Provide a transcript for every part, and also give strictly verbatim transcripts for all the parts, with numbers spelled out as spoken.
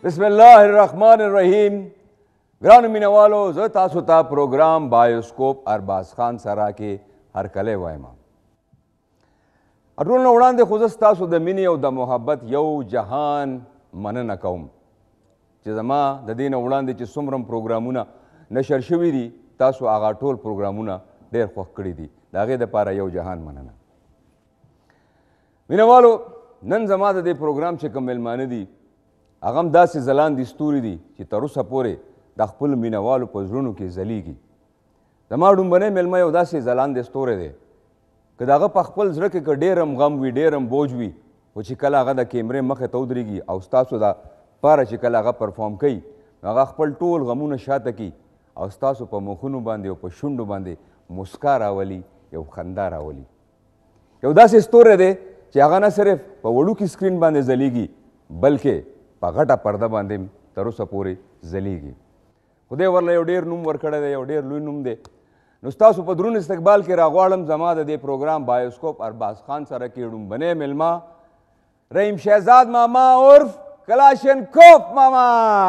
बिस्मिल्लाहिर्रहमानिर्रहीम। ग्रान मीनवालो ज़ तासु ता प्रोग्राम बायोस्कोप अरबाज खान सरा के हर कले वायमा अटोल वड़ांदे खुजस तासु द मिनी और द मोहब्बत यौ जहान मनना कौम چې زما د دې نه وړاندې چې څومره پروګرامونه نشر شوي دي تاسو هغه ټول پروګرامونه ډېر خوښ کړي دي د هغې دپاره یو جهان مننه. مینهوالو نن زما د دې پروګرام چې کوم میلمانه دي هغه هم داسې ځلاندې ستوري دي چې تر اوسه پورې د خپلو مینهوالو په زړونو کې ځلیږي. زما ډومبنی میلمه یو داسې ځلاندې ستوری دی که د هغه په خپل زړه کې که ډېر هم غم وي ډېر هم بوج وي خو چې کله هغه د کیمرې مخې ته ودرېږي او ستاسو د پاره چې کله هغه پرفارم کوي هغه خپل ټول غمونه شاته کي او ستاسو په مخونو باندې او په شونډو باندې مسکا راولي یو خندا راولي. یو داسې ستوری دی چې هغه نه صرف په وړوکي سکرین باندې ځلیږي بلکې په غټه پرده باندې تر اوسه پورې ځلیږي. خدای ورله یو ډېر نوم ورکړی دی یو ډېر لوی نوم دی. نو ستاسو په دروند استقبال کې راغواړم زما د دې پروګرام بایوسکوپ ارباز خان سره کې ډومبنی میلمه رحیم شهزاد ماما عرف کلاشنکوف ماما.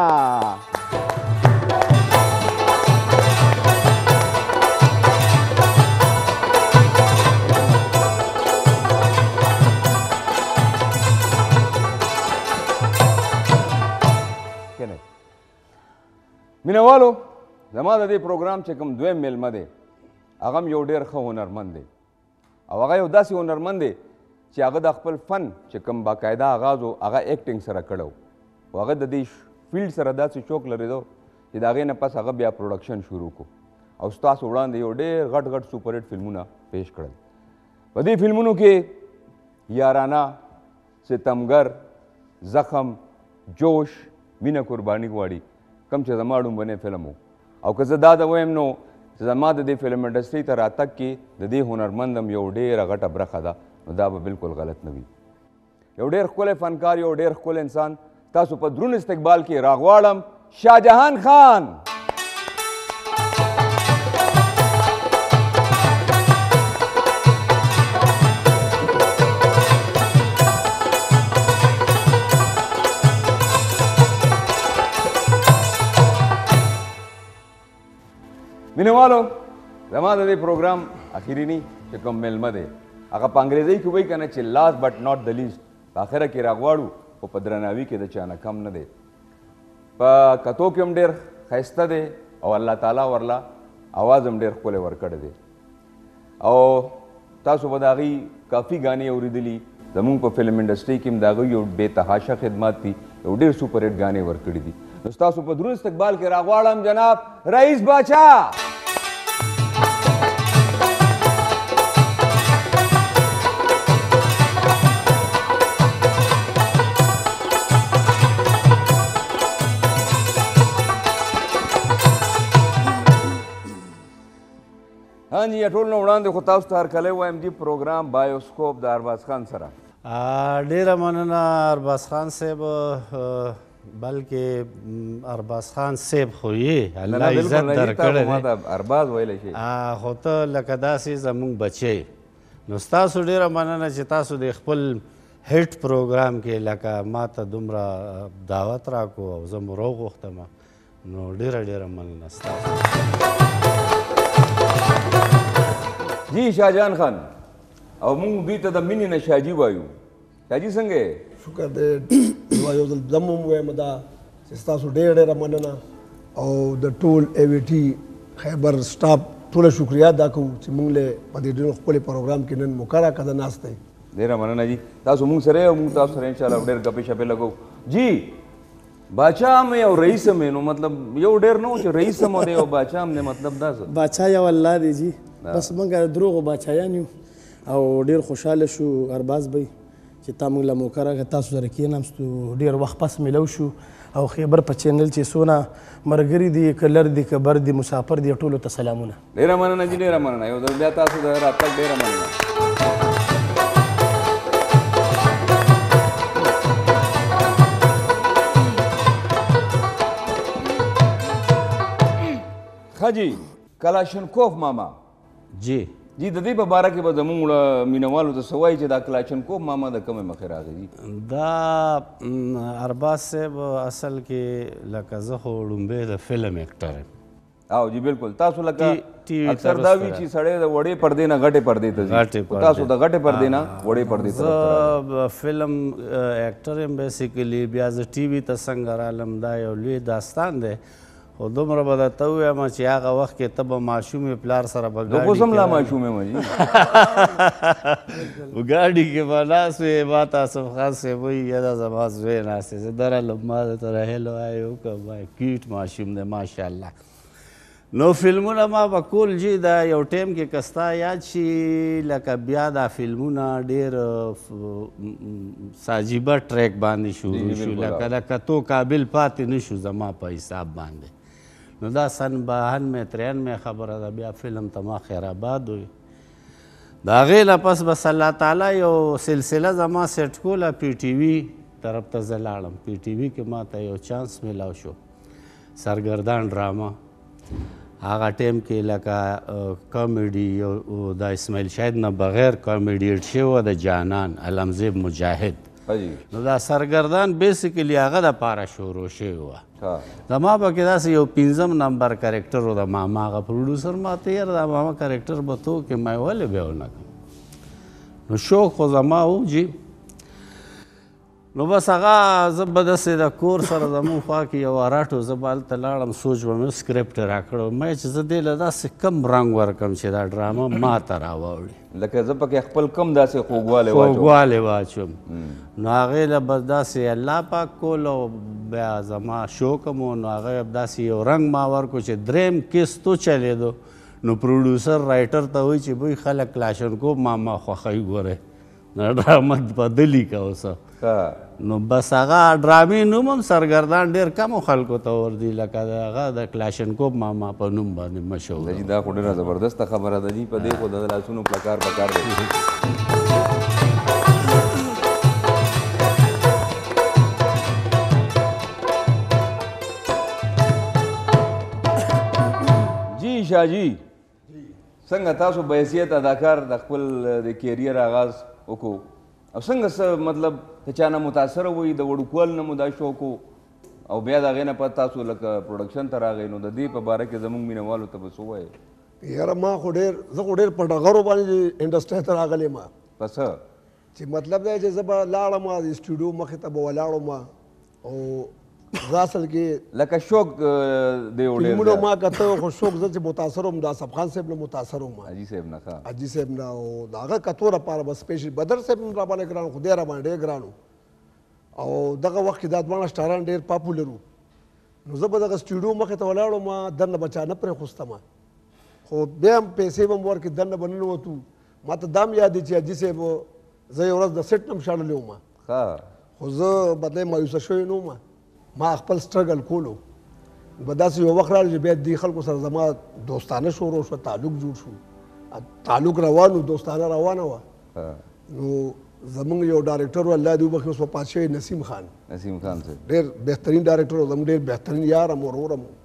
مینهوالو زما د دې پروګرام چې کوم دویم میلمه دی هغه هم یو ډېر ښه هنرمند دی او هغه یو داسې هنرمند دی چې هغه د خپل فن چې کوم باقاعده آغاز و هغه ایکټینګ سره کړی و هغه د دې فیلډ سره داسې شوق لرېدو چې د هغې نه پس هغه بیا پروډکشن شروع کړو او ستاسو وړاندې یو ډېر غټ غټ سوپر هټ فلمونه پیش کړل. په دې فلمونو کې یارانه، ستمګر، زخم، جوش، مینه قرباني غواړي کم چې زما ډومبنی فلم و او که زه دا د ویم نو چې زما د دې فلم انډسټري ته راتګ کې د دې هنرمند هم یو ډېره غټه برخه ده نو دا به بالکل غلط نه وي. یو ډېر ښکلی فنکار یو ډېر ښکلی انسان تاسو په دروند استقبال کې راغواړم شاهجهان خان. مینهوالو زما د دې پروګرام اخرینی چې کوم میلمه دی هغه په انګریزۍ کې وایي که نه چې لاست بټ ناٹ د لیست په اخره کې راغواړو خو په درناوي کې د چا نه کم نه دی. په کتو کې هم ډېر ښایسته دی او الله تعالی ورله اواز هم ډېر ښکلی ورکړی دی او تاسو به د هغوی کافي ګانې اورېدلي زمونږ په فلم انډسټري کې هم د هغوی یو بې تحاشه خدمات دي یو ډېر سوپر هټ ګانې ورکړي دي. نو ستاسو په دروند استقبال کې راغواړم جناب رئیس باچا. हाँ जी ټول نه وړاندې خو تاسو ته هرکلی وایم دې پروګرام بایوسکوپ د ارباز خان سره. ډېره مننه ارباز خان صاحب بلکې ارباز خان صاحب خو یې الله عزت درکړی دی ارباز ویلی شي خو ته لکه داسې زموږ بچی نو ستاسو ډېره مننه چې تاسو د خپل هیټ پروګرام کې لکه ما ته دومره دعوت راکړو او زه مو راوغوښتم نو ډېره ډېره مننه ستاسو. جی شاهجهان خان او موږ دوی ته د مینې نه شاجي وایو. شاجي څنګه یې؟ شکر دی یو ځل زه هم ووایم دا چې ستاسو ډېره ډېره مننه او د ټول ای وی ټي خیبر سټاف ټوله شکریه ادا کوو چې موږ له په دې ډېر ښکلي پروګرام کې نن مقرره کده ناست دی. ډېره مننه جي تاسو موږ سره او موږ تاسو سره انشاءالله ډېر ګپې شپې لګو. جی باچا هم او رئیس هم نو مطلب یو ډېر نه و چې رئیس هم دی او باچا هم دی مطلب دا څه؟ باچا یو الله دی جي بس موږ د دروغو باچایان یو او ډېر خوشحاله شو ارباز بی چې تا موږ له موقع راکړه تاسو سره کېناستو ډېر وخت پس میلو شو او خیبر په چینل چې څونه ملګري دي که لر دي که بر دي مسافر دي ټولو ته سلامونه. ډېره مننه جي ډېره مننه یو ځل بیا تاسو د راتګ ډېره مننه. ښه جي کلاشنکوف ماما جی جی د دې په باره کې به زموږ وړه مینوالو ته څه وایي چې دا کلاشنکوف ماما د کومې مخې راغی جي دا ارباز صاحب اصل کې لکه زه خو لومبی د فلم ایکټر یم او جی بالکل تاسو لکه ټي وي اکثر دا وي چې سړی د وړې پردې نه غټې پردې ته ځي تاسو د غټې پردې نه وړې پردې ته زه فلم ایکټر یم بیسیکلی بیا زه ټي وي ته څنګه رالم دا یو لوی داستان دی خو دومره به درته ووایم چې هغه وخت کې ته به ماشوم یې پلار سره به زه خو هم لا ماشوم یم جي ګاډي کې به ناست وې ما ته اصف خان صاحب وایي یاده زما زوی ناست دی زه درغلم ما درته راهیل وایي وکړه کیوټ ماشوم دی ماشاءالله نو فلمونه ما به کول جي دا یو ټایم کې که ستا یاد شي لکه بیا دا فلمونه ډېر ساجیبه ټریک باندې شروع شو لکه د کتو قابل پاتې نه شو زما په حساب باندې نو دا سن بهنمې ترېنمې خبره ده بیا فلم ته ما خیرآباد وي د هغې نه پس بس الله تعالی یو سلسله زما سیټ کوله پی ټي وي طرف ته زه لاړم پی ټي وي کې ما ته یو چانس میلاو شو سرګردان ډرامه هغه ټایم کې لکه کامیډي د اسماعیل شاهد نه بغیر کامیډي ایډ شوی د جانان علمزیب مجاهد نو دا سرګردان بیسیکلی هغه دپاره شروع شوی وه زما پکې داسې یو پنځم نمبر کرکټر و د ماما هغه پروډوسر ما ته یاره دا ماما کرکټر به تو کې ما ولې بیا ونه کړم نو شوق خو زما و جي نو بس هغه زه به داسې د کور سره زمونږ خوا کې یو اراټو زه به هلته لاړم سوچ به مې سکرپټ راکړی ما چې زه دې له داسې کم رنګ ورکړم چې دا ډرامه ما ته راواوړي لکه زه پکې خپل کم داسې خوږوالی خوږوالی واچوم نو هغې له بس داسې الله پاک کول او بیا زما شوق م نو هغه داسې یو رنګ ما ورکړو چې دریم کیستو چلېدو نو پروډوسر رایټر ته وایي چې بوی خلک کلاشنکوف ماما خوښوي ګورئ نو ډرامه بدلي که اوسه نو بس هغه ډرامې نوم هم سرګردان ډېر کمو خلکو ته ورځي لکه د هغه د کلاشنکوف ماما په نوم باندې مشهور جي دا خو ډېره زبردسته خبره ده جي په دې خو د لاسونو پلکار پکار دی جی شاه جي څنګه تاسو په حیثیت اداکار د خپل د کیریر آغاز وکړو او څنګه څه مطلب د چا نه متاثره وئ د وړوکوال نه مو دا شوق و او بیا د هغې نه پس تاسو لکه پروډکشن ته راغئ نو د دې په باره کې زموږ مینهوالو ته به څه وایې یاره ما خو ډېر زه خو ډېر په ډغرو باندې انډسټرۍ ته راغلی ما په څه چې مطلب دی چې زه به لاړم د سټوډیو مخې ته به ولاړم او زه اصل کې لکه شوق دی و فلمونه ما کته خو شوق زه چې متاثر وم د اصف خان صاحب نه متاثر وم حاجي صاحب نه ښه حاجي صاحب نه او د هغه کتو لپاره به سپیشل بدر صاحب هم راباندې ګران خو دی راباندې ډېر ګران او دغه وخت کې دا دواړه سټاران ډېر پاپولر وو نو زه به دغه سټوډیو مخې ته ولاړم ما دننه به چا نه پرېښوستم خو بیا هم پیسې به م ورکړې دننه به ننوتو ما ته دا هم یاد دی چې حاجي صاحب زه یو ورځ د سیټ نه هم شړلی وم ښه خو زه بدلی مایوسه شوی نه وم ما خپل سټرګل کولو به داسې یو وخت راغلی چې بیا دې خلکو سره زما دوستانه شروع شوه تعلق جوړ شو تعلق روان و دوستانه روانه وه نو زمونږ یو ډایرکټر و الله دې وبخښي اوس په پات شوی نسیم خان نسیم خان صاحب ډېر بهترین ډایرکټر و زموږ ډېر بهترین یار م ورور م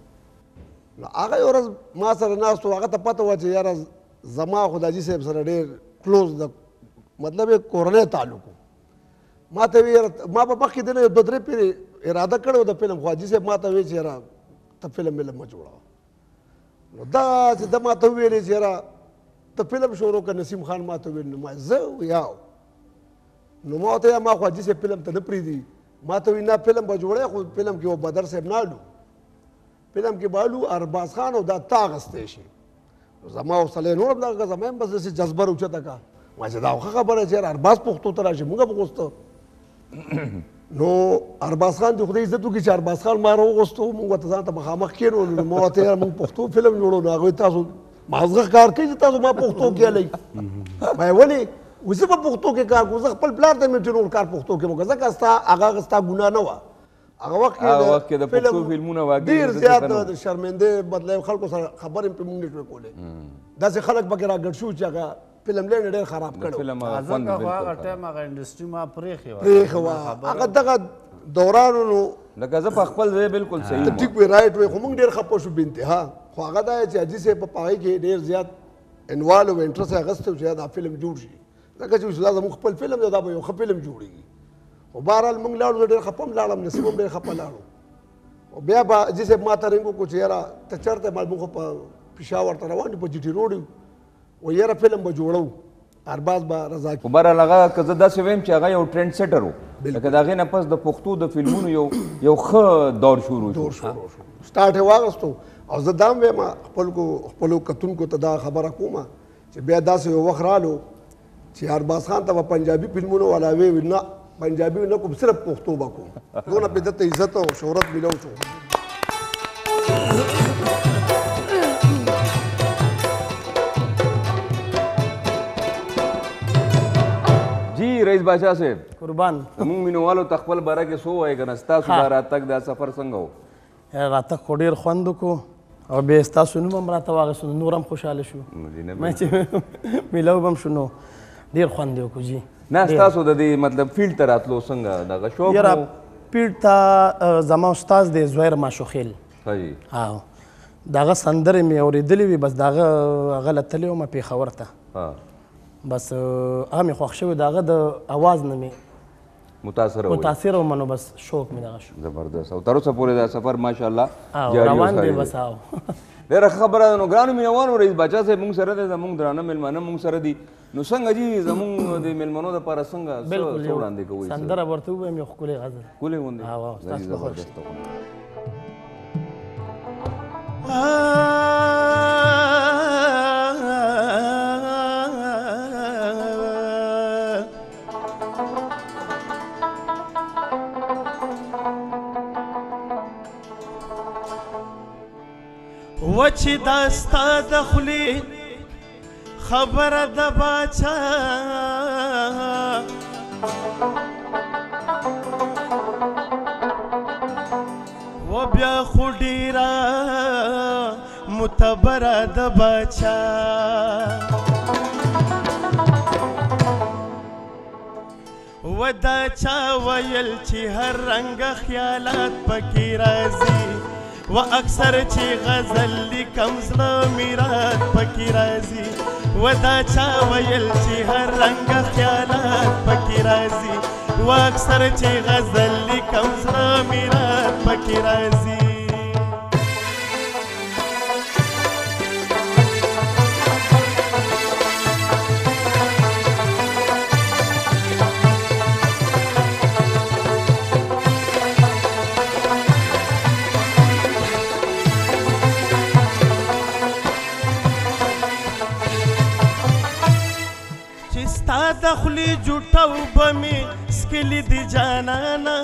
نو هغه یو ورځ ما سره ناست و هغه ته پته وه چې یاره زما خو د حاجي صاحب سره ډېر کلوز د مطلب یې کورنی تعلق و ما ته وی ما په مخکې دی نه یو دوه درې پیرې اراده کړې وه د فلم خو حاجي صاحب ما ته وی چې یاره ته فلم ملم مه جوړوه نو دا چې ده ما ته وویلې چې یاره ته فلم شروع کړه نسیم خان ما ته ویل نو ما زه یاو نو ما ورته ما خو حاجي صاحب فلم ته نه پرېږدي ما ته وایي نه فلم به جوړی خو فلم کې و بدر صاحب نه الو فلم کې به الو ارباز خان او دا تا اخیستی شي نو زما حوصله نور هم دغه زما هم بس داسې جذبه راوچته کړه ما چې دا ښه خبره چې یاره ارباز پښتو ته راشي مونږ به غوسته نو ارباز خان دې خدای عزت وکړي چې ارباز خان ما راوغوستو مونږ ورته ځان ته مخامخ کېنولو نو ما ورته یاره مونږ پښتو فلم جوړو نو هغوی تاسو مازغه کار کوي چې تاسو ما پښتو کې هلئ ما یې ولې وایي زه به پښتو کې کار کوم زه خپل پلار ته مې ټول کار پښتو کې وکړه ځکه ستا هغه ستا ګناه نه وه هغه وخت کې د پښتو فلمونه واقعي ډېر زیات د شرمنده مطلب خلکو سره خبرې پرې مونږ نشوی کولی داسې خلک پکې راګډ شو چې هغه فلم لینډ ډېر خراب کړی ځکه خو هغه ټایم هغه انډسټري ما پرېښې وه پرېښې وه هغه دغه دوران نو لکه زه په خپل ځای بالکل صحیح ته ټیک وی رایټ وی خو موږ ډېر خفه شو بې انتها خو هغه دا چې حاجي صاحب په هغې کې ډېر زیات انوال او انټرست اغسته چې دا فلم جوړ شي ځکه چې دا زموږ خپل فلم دی دا به یو ښه فلم جوړېږي خو بهرحال موږ لاړو زه ډېر خفه هم لاړم نصیب هم ډېر خفه لاړو او بیا به حاجي صاحب ما ته رنګ وکړو چې یاره ته چېرته موږ خو په پېښور ته روان یو په جي ټي روډ یو و یاره فلم به جوړو ارباز به رضا خو بهرحال هغه که زه داسې ویم چې هغه یو ټرینډ سیټر و لکه د هغې نه پس د پښتو د فلمونو یو یو ښه دور شروع شو دور شروع شو سټارټ یې واغستو او زه دا هم وایم خپلو خپلو کتونکو ته دا خبره کومه چې بیا داسې یو وخت رالو چې ارباز خان ته به پنجابي فلمونو والا وی نه پنجابي نه کوم صرف پښتو به کوم دونه پې دته عزت او شهرت ملو شو جی رئیس باچا صاحب قربان موږ مینوالو ته خپل باره کې څه ووایې که نه ستاسو دا راتګ دا سفر څنګه و راتګ خو ډېر خوند وکړو او بیا ستاسو نوم هم راته واخیستو نو نور هم خوشحاله شو ما چې میلاو به هم شو نو ډېر خوند یې وکړو جي نه ستاسو د دې مطلب فیلډ ته راتلو څنګه دغه شوق یاره مو فیلډ ته زما استاد دی زویر ماشوخیل ښه جي او د هغه سندرې مې اورېدلې وي بس د هغه هغه له تللی وم پېښور ته بس هغه مې خوښ شوی د هغه د اواز نه مې متاثره وي متاثره وم نو بس شوق مې دغه شو زبردست او تر اوسه پورې دا سفر ماشاءالله او جاري روان دی وساري بس او ډېره ښه خبره ده نو ګرانو مینوالو رئیس باچا صاحب موږ سره دی زموږ درانه میلمانه موږ سره دي نو څنګه جي زموږ د میلمنو دپاره څنګه څه بالکل یو وړاندې کوئ سندره ورته ووایم یو ښکلې غزل ښکلې غوندې او او ستاسو به خوښ شي. زبردسته غوندې و چې دا ستا د خولې خبره د باچا و بیا خو ډېره متبره د باچا و دا چا ویل چې هر رنګه خیالات پکې راځي و اکثر چې غزل لیکم زړه مې رات پکې راځي و دا چا ویل چې هر رنګه خیالات پکې راځي و اکثر چې غزل لیکم زړه مې رات پکې راځي د خولې جوټه اوبه مې څکلي دي جانانه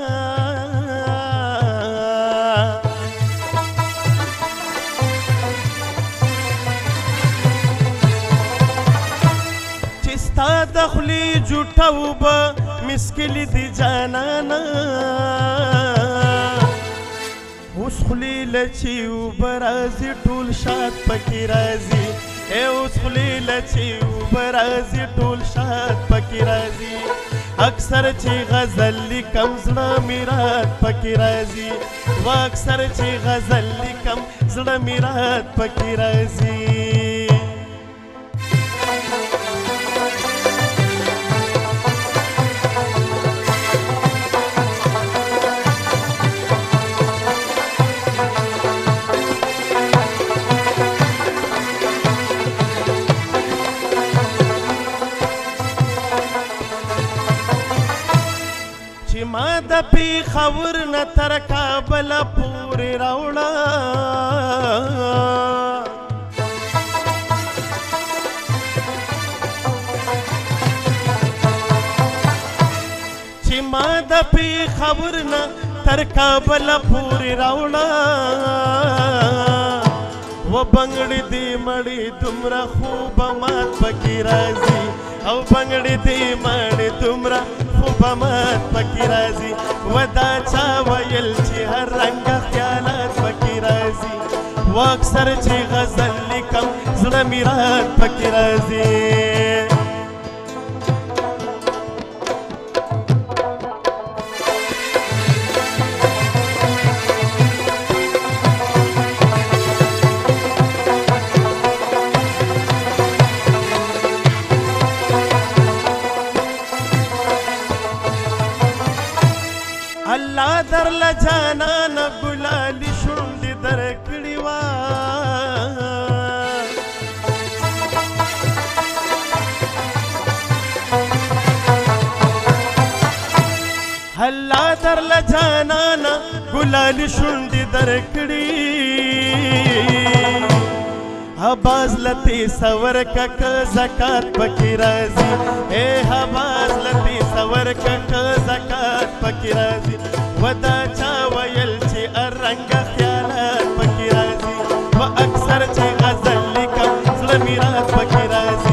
چې ستا د خولې جوټه اوبه مې څکلي دي جانانه اوس خولې له چې اوبه راځي ټول شات پکې راځي اے اوس خولې له چې اوبه راځي ټول شات پکې راځي اکثر چې غزل لیکم زړه مې رات پکې راځي و اکثر چې غزل لیکم زړه مې رات پکې راځي ما د پېښور نه تر کابله پورې راوړه چې ما د پېښور نه تر کابله پورې راوړه و بنګړې دې مړې دومره خوبه مات پکې راځي او بنګړې دې مړې دومره خوبه مات پکې راځي و دا چا ویل چې هر رنګه خیالات پکې راځي و اکثر چې غزل لیکم زړه مې رات پکې راځي درله جانانه ګلالي شونډې درکړې وه الله درله جانانه ګلالي شونډې درکړې باز لتی سور کک زکات پکې راځي اے باز لتی سور کک زکات پکې راځي ودا چا ویل چې ارنګ خیالات پکې راځي و اکثر چې غزل لیکم زړه مې رات پکې راځي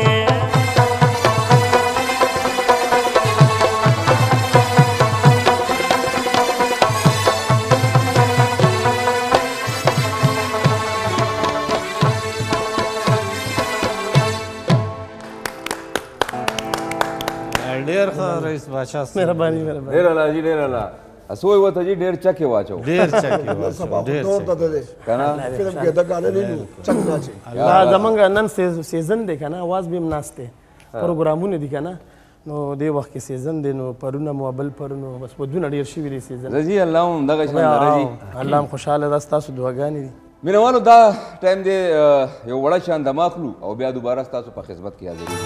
ډېر ښه رئیس باچا مهرباني مهرباني ډېر الله جي ډېر الله اسوی وته جي ډېر چکې واچو ډېر چکې سبا خو طور ته دی کنه فلم کې دا غاڼه نه نو چک نه چي دا زمونږ نن سیزن دی که نه اواز به هم ناست دی پروګرامونه دي که نه نو دې وخت کې سیزن دی نو پرونه مو بل پرونو بس ودونه ډېر شوي دي سیزن رضی الله هم دغه شان درځي الله هم خوشحاله ده ستاسو دعاګانې دي مینوالو دا ټایم دی یو وړه شان دماخلو او بیا دوباره ستاسو په خدمت کې حاضرېږو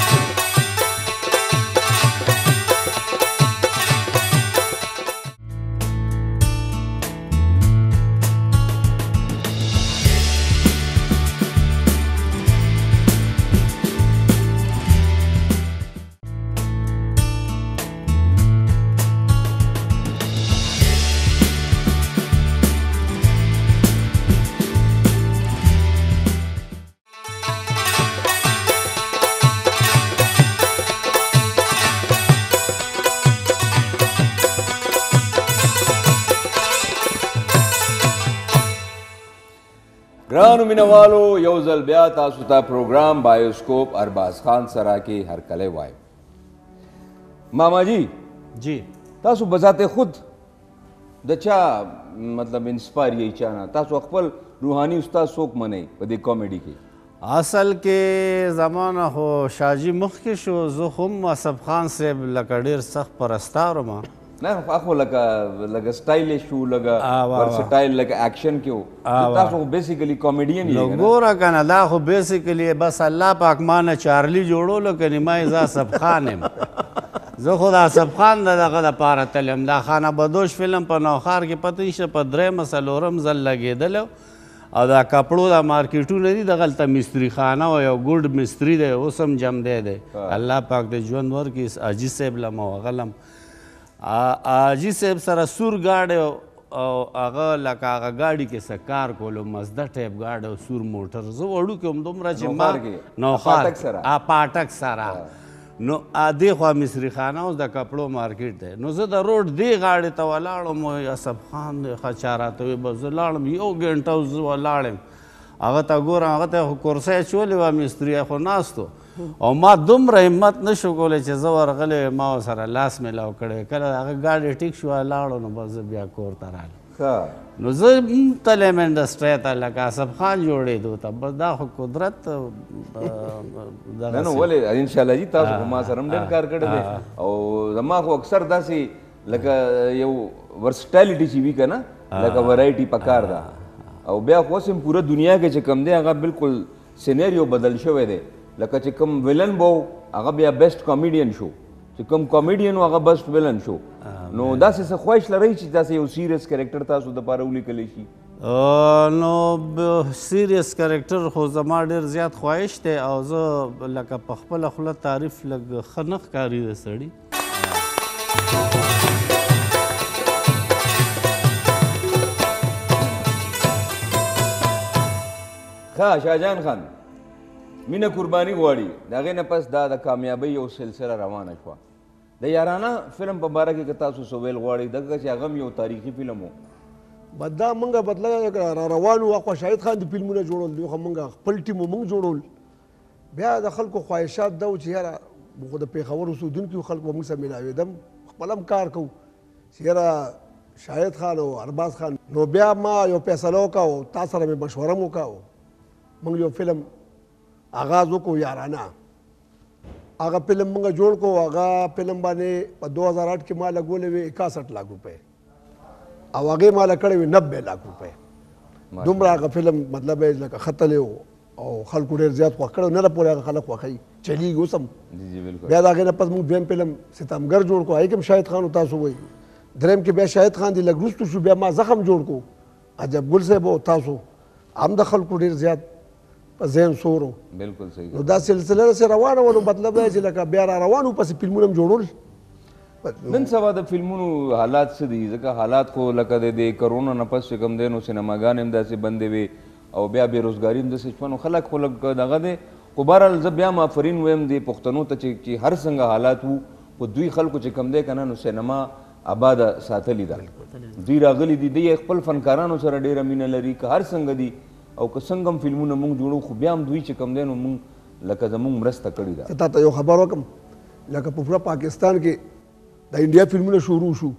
ګرانو مینوالو یو ځل بیا تاسو ته پروګرام بایوسکوپ ارباز خان سره کې هرکلی وایم ماما جی جی تاسو بذات خود د چا مطلب انسپایر یی چا نه تاسو خپل روحاني استاد څوک منئ په دې کامیډي کې اصل کې زمانه خو شاجي مخکې شو زه خو هم اصف خان صاحب لکه ډېر سخت پرستار وم نه اخو لکه لکه سټایلش وو لکه ورسټایل لکه اکشن کې وو تاسو بیسیکلی کامیډین یې نو ګوره کنه دا خو بیسیکلی بس الله پاک مانه چارلی جوړولو کنه ما زه اصف خان یم زه خو د اصف خان دغه دپاره تلم دا خانه بدوش فلم په نوښار کې پته نشته په درېیمه څلورم ځل لګېدلی او دا کپړو دا مارکیټونه دي دغلته مستري خانه او یو ګوډ مستري دی اوس هم جمدی دی الله پاک د ژوند ورکړي حاجي صاحب لم او هغه لم حاجي صاحب سره سور ګاډی او هغه لکه هغه ګاډي کې څه کار کولو مزده ټایپ ګاډی او سور موټر زه وړوکی وم دومره چې ما نوښار پاټک سره نو دې خوا مصري خانه اوس د کپړو مارکیټ دی نو زه د روډ دې غاړې ته ولاړم اصف خان دی ښه چا راته وایي بس زه لاړم یو ګنټه اوس زه ولاړم هغه ته ګورم هغه ته خو کرسۍ اچولې وه مستري خو ناستو او ما دومره همت نشو کولی چې زه ورغلی ما ورسره لاس میلاو کړی کله هغه ګاډی ټیک شو لاړو نو بس زه بیا کور ته رالم نو زه تلم انډسټرۍ ته لکه اصف خان جوړېدو ته بس دا خو قدرت نه نو ولې انشاءالله جي تاسو خو ما سره هم ډېر کار کړی دی او زما خو اکثر داسې لکه یو ورسټایلټي چې وي که نه لکه ورایټي پکار ده او بیا خو اوس هم پوره دنیا کې چې کوم دی هغه بالکل سینیریو بدل شوی دی لکه چې کوم ویلن به هغه بیا بیسټ کامیډین شو چې کوم کامیډین و هغه بیسټ ویلن شو نو داسې څه خواهش لرئ چې داسې یو سیریس کرکټر تاسو دپاره ولیکلی شي نو سیریس کرکټر خو زما ډېر زیات خواهش دی او زه لکه په خپله خوله تعریف لږ ښه نه ښکاري د سړي ښه شاهجان خان مینه قرباني غواړي د هغې نه پس دا د کامیابۍ یو سلسله روانه شوه د یارانه فلم په باره کې که تاسو څه ویل غواړئ دغه چې هغه هم یو تاریخي فلم و بس دا موږ بدله را روان وو اخوا شاهد خان د فلمونه جوړول دي خو موږ خپل ټیم موږ جوړول بیا د خلکو خواهشات دا و چې یاره خو د پېښور اوسېدونکي خلکو به موږ سره میلاوېدم خپل هم کار کوو چې یاره شاهد خان او ارباز خان نو بیا ما یو فیصله وکړه او تا سره مې مشوره م وکړه موږ یو فلم آغاز وکړو یارانه هغه فلم موږ جوړ کړو هغه فلم باندې په دو هزار آٹھ کې ما لګولې وې اکاسٹھ لاکھ روپۍ او هغې ماله کړی وي نبې لاک روپۍ دومره هغه فلم مطلب یې لکه ختلی و او خلکو ډېر زیات خوښ کړی نه پورې هغه خلک خوښوي چلیږي اوس هم بیا د هغې نه پس موږ دویم فلم ستمګر جوړ کړو هغې کې هم شاهد خان تاسو وایي دریم کې بیا شاهد خان دی لږ وروسته شو بیا ما زخم جوړ کړو عجب ګل صاحب او تاسو هم د خلکو ډېر زیات په ذهن سور و بالکل صحیح نو دا سلسله داسې روانه وه نو مطلب دا چې لکه بیا را روان وو پسې فلمونه هم جوړول نن سبا د فلمونو حالات څه دي ځکه حالات خو لکه د دې کرونا نه پس چې کوم دی نو سینماګانې هم داسې بندې وې او بیا بېروزګاري هم داسې شوه نو خلک خو لږ دغه دی خو بهرحال زه بیا هم آفرین ویم دې پښتنو ته چې چې هر څنګه حالات وو خو دوی خلکو چې کوم دی که نه نو سینما آباده ساتلې ده دوی راغلي دي دوی خپل فنکارانو سره ډېره مینه لري که هر څنګه دي او که څنګه هم فلمونه مونږ جوړو خو بیا هم دوی چې کوم دی نو مونږ لکه زمونږ مرسته کړې ده تا ته یو خبر وکړم لکه په پوره پاکستان کې د انډیا فلمونه شروع شو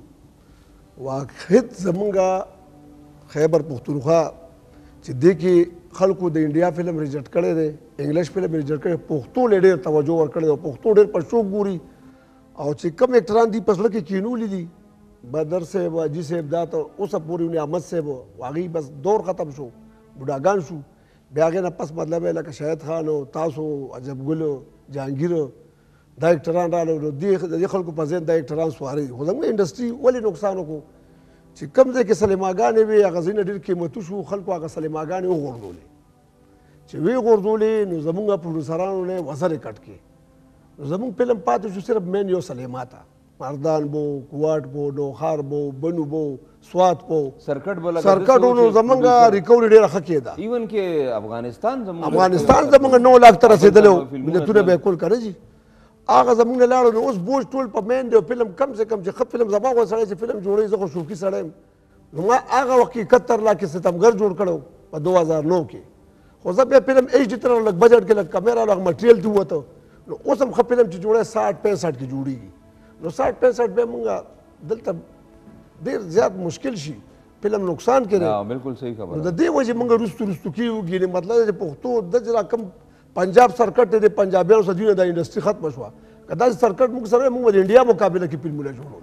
واحد زمونږ خیبر پښتونخوا چې دې کې خلکو د انډیا فلم ریجیکټ کړی دی انګلیش فلم ریجیکټ کړی پښتو له ډېر توجه ورکړی دی او پښتو ډېر په شوق ګوري او چې کوم اکټران دي په زړه کې کینولي دي بدر صاحب حاجي صاحب دا تر اوسه پورې احمد صاحب هغوی بس دور ختم شو بوډاګان شو بیا هغې نه پس مطلب یې لکه شاهد خان او تاسو عجب ګل جهانګیر دا اکټران راغلل نو دې خلکو په ذهن دا اکټران سواري دي خو زموږ انډسټري ولې نقصان وکړو چې کوم ځای کې سلیماګانې وې هغه ځایونه ډېر قیمتي شو خلکو هغه سلیماګانې وغورځولې چې ویې غورځولې نو زموږ پروډوسرانو نه وزرې کټ کړې نو زموږ فلم پاتې شو صرف مین یو سلیما ته مردان بو کوواټ بو نوخار بو بنو بو سوات بو سرکټ بل سرکټ نو زمونږ ریکوري ډېره ښه کېده ایون کې افغانستان زمونږ افغانستان زمونږ نو لاک ته رسېدلی و ملتونه به یې کول که نه جي هغه زمونږ نه لاړو نو اوس بوج ټول په مین دی فلم کم سے کم چې ښه فلم زما غوندې سړی چې فلم جوړوي زه خو شوقي سړی یم نو ما هغه وخت کې اکهتر لاکھ ستمګر جوړ کړی په دو هزار نو کې خو زه بیا فلم ایچ ډي ته لږ بجټ کې لږ کیمرا لږ مټریل ته ووته نو اوس هم ښه فلم چې جوړی ساټ پینسټ کې جوړېږي نو ساټ پینسټ بیا مونږ دلته ډېر زیات مشکل شي فلم نقصان کې دی بالکل صحیح خبره نو د دې وجې مونږ رستو رستو کېږو ګینې مطلب دی چې پښتو داسې را کم پنجاب سرکټ دی د پنجابیانو سره دوی نه دا انډسټري ختمه شوه که داسې سرکټ موږ سره موږ به د انډیا مقابله کې فلمونه جوړول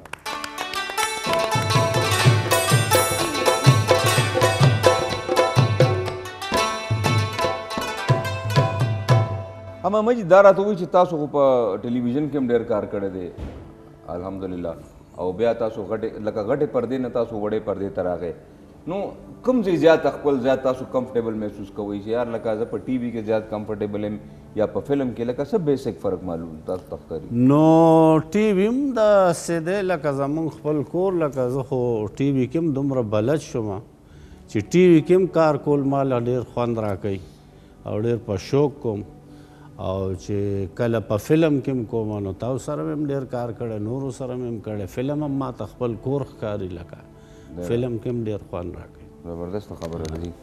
اما مجي دا راته وایي چې تاسو خو په ټلویزیون کې هم ډېر کار کړی دی الحمدلله او بیا تاسو غټې لکه غټې پردې نه تاسو وړې پردې ته راغئ نو کوم ځای زیات خپل زیات تاسو کمفرټیبل محسوس کوئ چې یار لکه زه په ټي وي کې زیات کمفرټیبل یم یا په فلم کې لکه څه بیسک فرق معلوم تاسو ته ښکاري نو ټي وي هم داسې دی لکه زمونږ خپل کور لکه زه خو ټي وي کې هم دومره بلد شوم چې ټي وي کې هم کار کول ماله ډېر خوند راکوي او ډېر په شوق کوم او چې کله په فلم کې هم کوم نو تاسو سره مې هم ډېر کار کړی نورو سره مې هم کړی فلم هم ما ته خپل کور ښکاري لکه فلم کې هم ډېر خوند راکوي زبردست خبره ده جی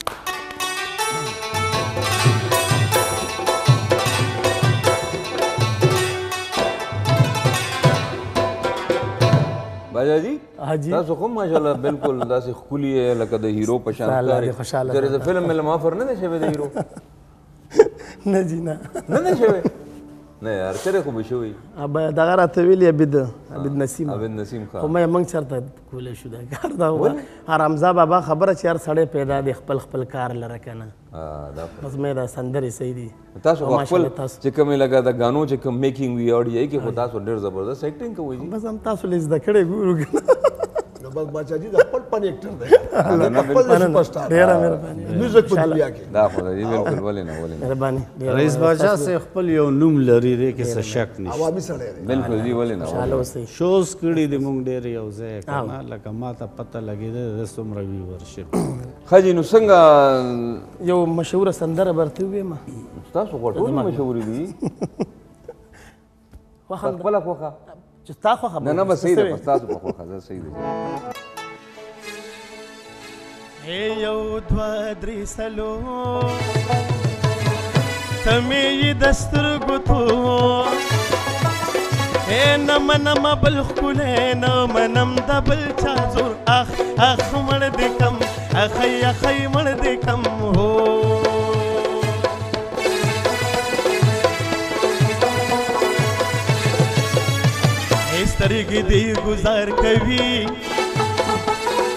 باجا جی تاسو خو ماشاءالله بالکل داسې ښکلي یې لکه د هیرو په شان ښکاري چېرې د فلم مې آفر نه دی شوی د هیرو نه جی نه نه دی شوی نه یار چېرې خو به شوی دغه راته ویلي عبید عبید نسیم عبید نسیم خان خو مې موږ چېرته کولی شو دا کار دا حرامزا بابا خبره چې هر سړی پیدا دی خپل خپل کار لره که نه بس مې دا سندرې صحیح دي تاسو خپل چې کومې لکه د غانو چې کوم میکینګ وي اورډیو کې خو تاسو ډېر زبردست ایکټینګ کوئ بس هم تاسو له زده کړی ګورو نو بس باچا جي د خپل فن ایکټر دی خپل سپر سټار ډېره مهرباني میوزیک په دنیا کې دا خو دی بالکل ولې نه ولې نه مهرباني رئیس باچا صاحب خپل یو نوم لري دی کې څه شک نشته عوامي سړی دی بالکل جی ولې نه خوشحاله اوسئ شوز کړي دي موږ ډېر یو ځای که نه لکه ما ته پته لګېده د څومره ویورشپ ښه جي نو څنګه یو مشهوره سندره برته ووایم تاسو خو ټولې مشهورې دي خپله خوښه چې ستا خوښه نه نه بس صحیح ده بس تاسو په خوښه ده صحیح ده یو دوه درې څلور ته مې یې د سترګو تور نه منم بل ښکلی نه منم د بل چا زور اخ اخ مړ دې کم اخی اخی مړ دې کم هو سترګې دې ګزار کوي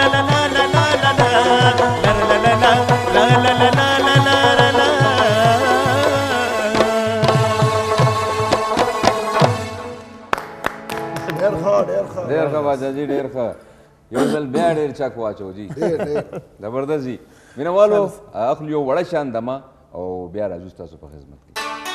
ډېر ښه باچا جي ډېر ښه یو ځل بیا ډېر چک واچو جي زبردست جي مینهوالو اخلو یو وړه شان دمه او بیا راځو ستاسو په خدمت کې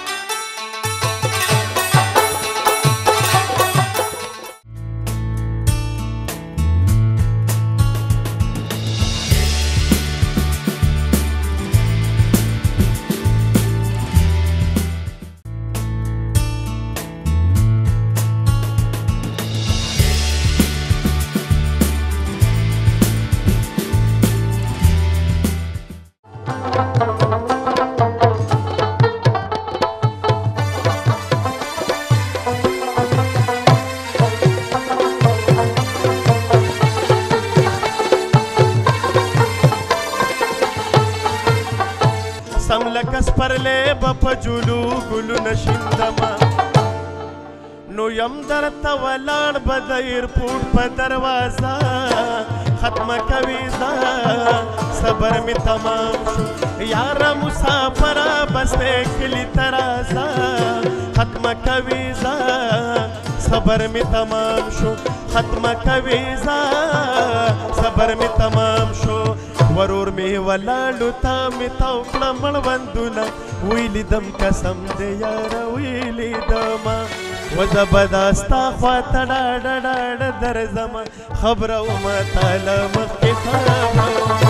لکس پرلے بپ جولو گلو نشندما نو یم درتا ولاړ بد ایرپورټ په دروازه ختمه کوي زه صبر می تمام شو یاره مسافره بس کلی ترازه ختمه کوي زه صبر می تمام شو ختمه کوي زه صبر می تمام شو ورور می ولاړو تا می تاو کړه مړوندونه ویلی دم قسم دی یاره ویلی دم وزه به دا ستا خواته ډاډه ډاډه درځم خبره ومه تاله مخکې خبره ومه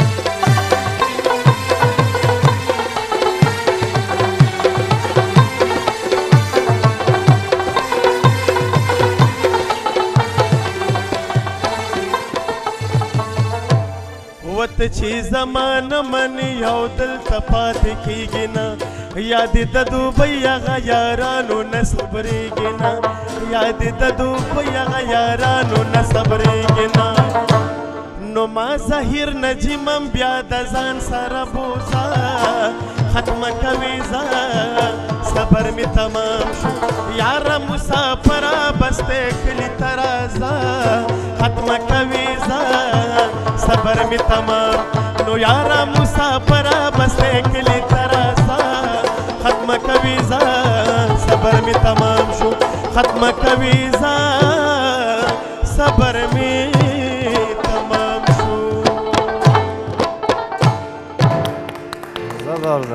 وت چې زمانه من یو دلته پاتې کېږي نه یاد د دوبۍ هغه یارانو نه صبرېږي نه یاد د دوبۍ هغه یارانو نه صبرېږي نه نو ما ظاهر نجمم بیا د ځان سره بوزه ختمه کوي زه صبر می تمام شو یاره مسافره بس دې کلي ته راځه ختمه کوي زه صبر می تمام نو یارا مسافرہ بس کلی ترازا ختم کویزا صبر می تمام شو ختم کویزا صبر می تمام شو زبردست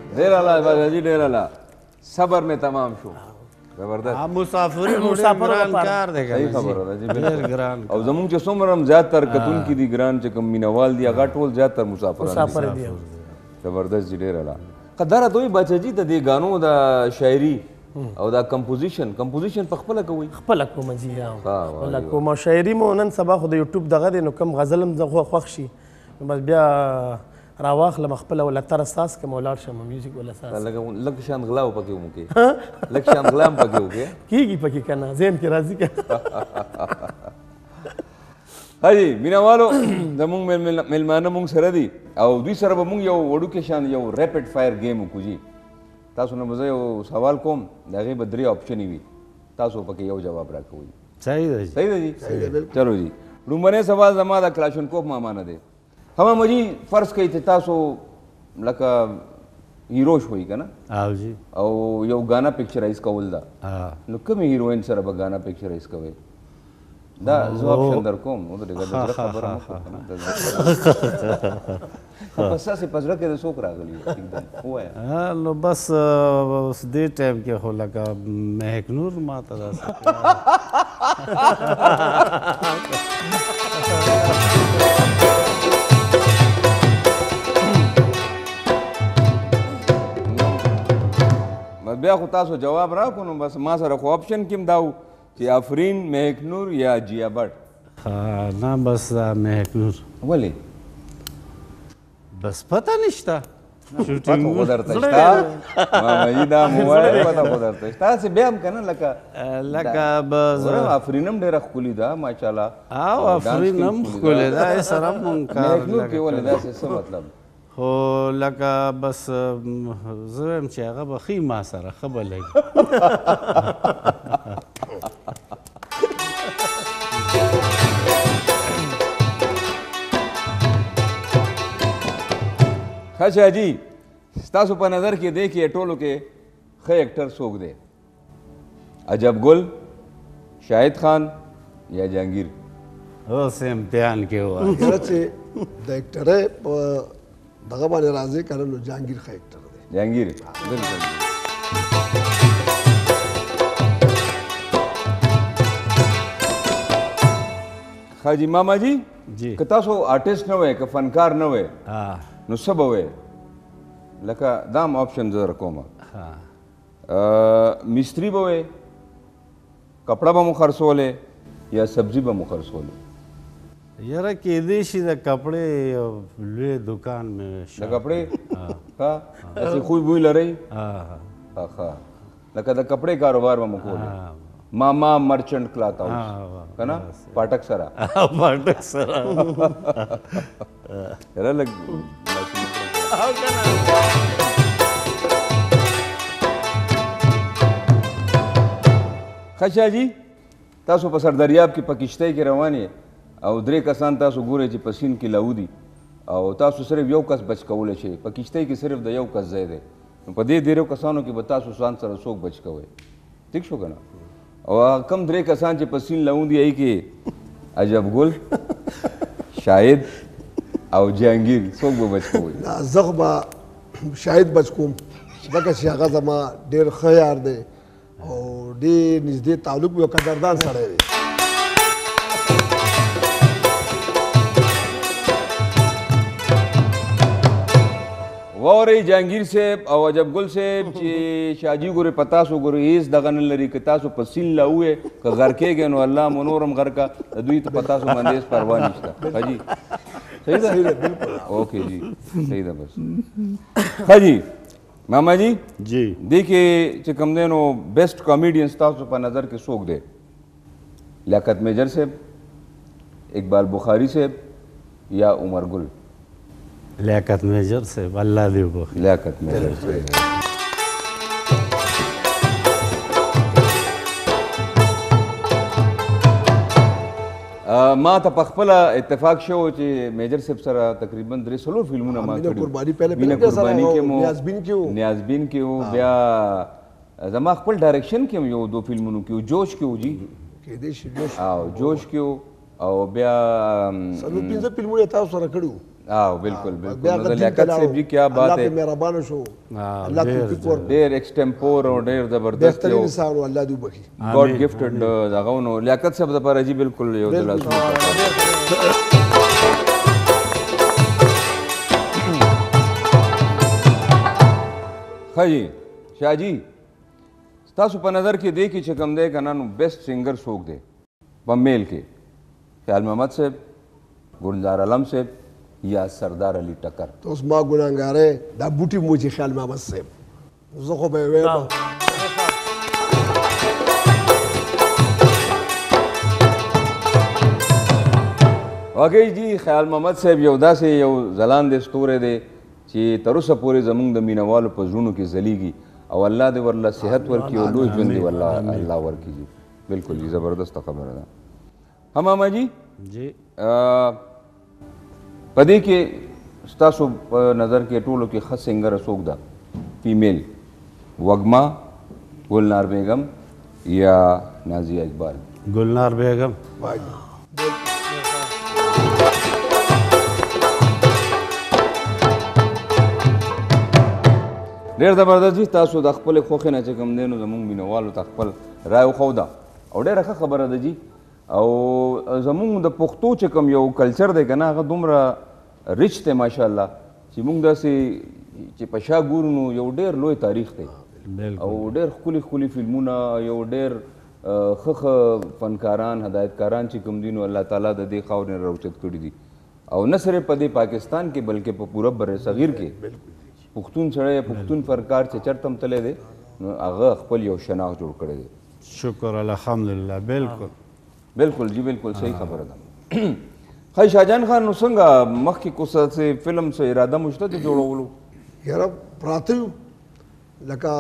ډېر اعلی باباجي ډېر اعلی صبر مې تمام شو زبردست مسافري مسافر کار دی صحیح خبره ده جی ډېر ګران او زمونږ چې څومره هم زیاتر کتونکي دي ګران چې کوم مینوال دي هغه ټول زیاتر مسافران مسافر دي زبردست جی ډېر اعلی قدره دوی بچه جي د دې غانو د شاعري او دا کمپوزیشن کمپوزیشن په خپله کوئ خپله کومه جي خپله کوم او شاعري مو نن سبا خو د یوټیوب دغه دی نو کم غزل هم زه خوښ شي نو بس بیا راواخلم خپله ولا تر اساس کم ولاړ شم میوزیک ولا اساس لږ شان غلا و پکې ومکې لږ شان غلا هم پکې وکې کېږي پکې که نه ذهن کې راځي که حاجي مینهوالو زمونږ میلمانه مونږ سره دي او دوی سره به مونږ یو وړوکی شان یو ریپډ فایر گیم وکړو جي تاسو نه به زه یو سوال کوم د هغې به درې آپشنې وي تاسو پکې یو جواب راکوئ صحیح ده صحیح ده جي چلو جي لومبنی سوال زما د کلاشنکوف ماما نه دی هماما جي فرض کوئ چې تاسو لکه هیرو شوئ که نه او جی او یو ګانا پکچرایز کول ده نو کومې هیروین سره به ګانا پکچرایز کوئ دا زه آپشن در کوم او د زړه خبره مه کوه په ستاسې په زړه کې د څوک راغلي एकदम ووایه نو بس اوس دې ټایم کې خو لکه مهک نور ما ته داسې بیا خو تاسو جواب راکړو نو بس ما سره خو آپشن کې هم دا و چې آفرین مهک نور یا جیا بټ نه بس دا مهک نور ولې بس پته نشته پته خو درته شته ماماجي دا مو وایه پته خو درته شته هسې بیا هم که نه لکه لکه بس آفرین هم ډېره ښکلي ده ماشاءالله او آفرین هم ښکلې ده یې سره هم مونږ کار مهک نور کې ولې داسې څه مطلب خو لکه بس زه وایم چې هغه به ښي ما سره ښه به لګي ښه شاهجي ستاسو په نظر کې دی کې ټولو کې ښه ایکټر څوک دی عجب ګل شاهد خان یا جهانگیر اوس امتحان کې ووایه یاره چې د ایکټرۍ په دغه باندې راځي که نه نو جهانګیر ښه ایکټر دی جهانگیر بلکل ښه جي ماما جي جی که تاسو آرټسټ نه وئ که فنکار نه وئ نو څه به وئ لکه دا هم آپشن زه درکوم مستري به وئ کپړه به مو خرڅولې یا سبزي به مو خرڅولې یاره کېدای شي د کپړې یو لوی دکان مې د کپړې ښه داسې خوی بوی لرئ ښه لکه د کپړې کاروبار به مو کولی ماما مرچنټ کلاث هاوس که نه پاټک سره پاټک سره یاره لږ ښه شاهجي تاسو په سردریاب کې په کشتۍ کې روان یې او درې کسان تاسو ګورئ چې په سیند کې لاودي او تاسو صرف یو کس بچ کولی شئ په کشتۍ کې صرف د یو کس ځای دی نو په دې ډېرو کسانو کې به تاسو ځان سره څوک بچ کوئ ټیک شو که نه او کم درې کسان چې په سیند لاودي هغې کې عجب ګل شاهد او جهانګیر څوک به بچ کوئ زه خو به شاهد بچ کوم ځکه چې هغه زما ډېر ښه یار دی او ډېر نږدې تعلق یو قدردان سړی دی واورئ جهانګیر صاحب او عجب ګل صاحب چې شاهجي ګورې په تاسو ګورې هېڅ دغه نه لري که تاسو په سیند لاووې که غر کېږئ نو الله مو نور هم غر که د دوی ته په تاسو باندې هېڅ پروا نشته ښه جي صحیح ده اوکې جي صحیح ده بس ښه جي ماما جي جی دې کې چې کوم دی نو بیسټ کامیډین ستاسو په نظر کې څوک دی لیاقت میجر صاحب اقبال بخاري صاحب یا عمر ګل لیاقت میجر صاحب الله دې وبخښي لیاقت میجر صاحب ما ته په خپله اتفاق شو چې میجر صاحب سره تقریبا درې څلور فلمونه ما مینه قرباني پهله مینه قرباني کې مو نیازبین کې وو نیازبین کې وو بیا زما خپل ډایرکشن کې هم یو دو فلمونو کې وو جوش کې وو جي کېدای شي جوش او جوش کې وو او بیا څلور پنځه فلمونه تاسو سره کړي وو हाँ बिल्कुल बिल्कुल लियाकत साहब जी क्या बात है, मेहरबान शो अल्लाह तौफीक ورکړي ډېر ایکسټمپور او ډېر زبردست بهترین یو انسان و الله دې وبخي ګاډ ګفټډ دغه نو لیاقت صاحب لپاره جی بالکل یو د لاسونو خی شاه جی ستاسو په نظر کې دی کې چې کوم دی که نه نو بیسټ سنگر څوک دی په میل کې خیال محمد صاحب، ګلزار علم صاحب یا سردار علي ټکر؟ ته اوس ما ګناهګارې دا بوټي موجي خیال محمد صاحب زه خو به یې وایم واقعي جی خیال محمد صاحب یو داسې یو ځلاندې ستوری دی چې تر اوسه پورې زموږ د مینهوالو په زړونو کې ځلیږي او الله دې ورله صحت ورکړي او لوی ژوند دې ورله الله ورکړي جی. بالکل جی زبردسته خبره ده. ها ماما جی جی په دې کې ستاسو په نظر کې ټولو کې ښه سنګر څوک ده فیمیل؟ وږمه، ګلنار بیگم یا نازیه اقبال؟ گلنار بیگم. ډېر زبردست جي تاسو د خپلې خوښې نه چې کوم دی نو زموږ مینهوالو ته خپل رای وښوده او ډېره ښه خبره ده جي. او زموږ د پښتو چې کوم یو کلچر دی که نه هغه دومره ریچ دی ماشاءالله چې موږ داسې چې په شا ګورو نو یو ډېر لوی تاریخ دی او ډېر ښکلي ښکلي فلمونه، یو ډېر ښه ښه فنکاران هدایتکاران چې کوم دي نو الله تعالی د دې خاورې نه راوچت کړي دي او نه صرف په دې پاکستان کې بلکې په پوره بر صغیر کې پښتون سړی پښتون فنکار چې چېرته هم تللی دی نو هغه خپل یو شناخت جوړ کړی دی. شکر الحمدلله. بالکل بالکل جی بالکل صحیح خبره ده. ښایي شاهجان خان نو څنګه مخکې کو څه فلم څه اراده مو شته د جوړولو؟ یاره پراته یو لکه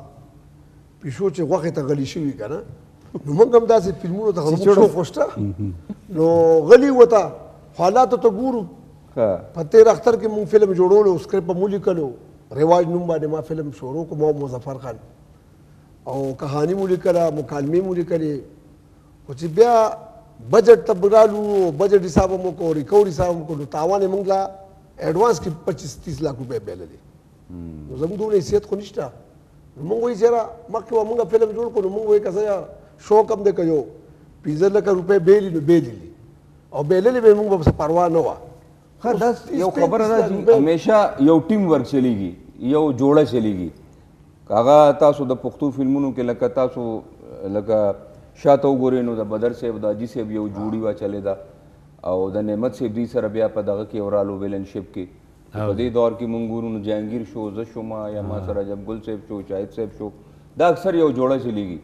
پیشو چې غوښې ته غلي شوي که نه نو موږ هم داسې فلمونو ته زموږ شوق شته نو غلي وته حالاتو ته ګورو. په تېر اختر کې مونږ فلم جوړولو، سکرپټ مو لیکلو، رواج نوم باندې ما فلم شروع کوم او مظفر خان او کہانی مو لیکله، مکالمې مو لیکلې خو چې بیا بجټ ته برالو بجټ حساب مو کو ریکور حساب مو کو نو تاوان یې موږ لا ایډوانس کې پچیس تیس لاک روپۍ بایللې نو زموږ دومره حیثیت خو نشته. نو موږ وایي چېرې مخکې به موږ فلم جوړ کړو نو موږ وایي که څه شوق هم دی که یو پنځه لکه روپۍ بیلي نو بیللي او بیللې به موږ به پروا نه وه. دا یو خبره ده چې همیشه یو ټیم ورک چلیږي، یو جوړه چلیږي. هغه تاسو د پښتو فلمونو کې لکه تاسو لکه شاته وګورئ نو د بدر صاحب د حاجي صاحب یو جوړي واچلې ده او د نعمت صاحب دوی سره بیا په دغه کې ورالو ویلنشپ کې په دې دور کې مونږ ګورو نو جهانګیر شو، زه شوم یا ما سره جب ګل صاحب شو، شاهد صاحب شو، دا اکثر یو جوړه چلیږي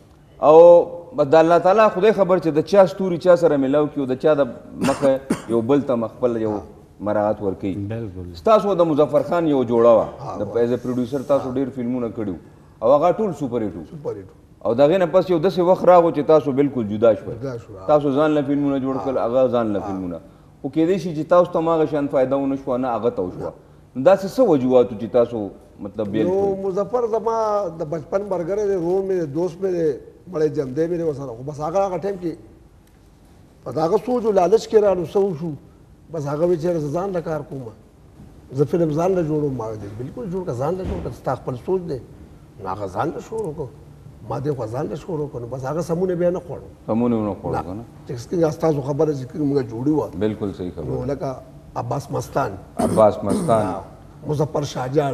او د الله تعالی خدای خبر چې د چا ستوري چا سره ملاو کړي او د چا د مخه یو بل ته خپل یو مراعات ورکوي. ستاسو د مظفر خان یو جوړه وه د ایز ا پروډیوسر، تاسو ډېر فلمونه کړي او هغه ټول سوپر هیټ او د هغې نه پس یو داسې وخت راغو چې تاسو بالکل جدا شول، تاسو ځان له فلمونه جوړ کړل، هغه ځان له فلمونه خو کیدای شي چې تاسو ته هم هغه شان فایده ونه شوه نه هغه ته وشوه. داسې څه وجوهاتو چې تاسو مطلب بیل کړو؟ مظفر زما د بچپن ملګری دی، رور مې دی، دوست مې دی، بڑے جمدے مې دی ورسره خو بس هغه هغه ټایم کې په د هغه سوچ او لالچ کې رالو څه وشو بس هغه وایي چېرې زه ځان له کار کوم، زه فلم ځان له جوړوم. ما ویل بلکل جوړ کړه، ځان له جوړ کړه، ستا خپل سوچ دی. نو هغه ځان له شروع کړو، ما دې خو ځان له شروع کړو بس هغه سمونه بیا نه خوړو سمونه ونه خوړو که نه چې څنګه ستاسو خبره چې موږ جوړي وه بالکل صحیح خبره. نو لکه عباس مستان، عباس مستان، مظفر شاهجان،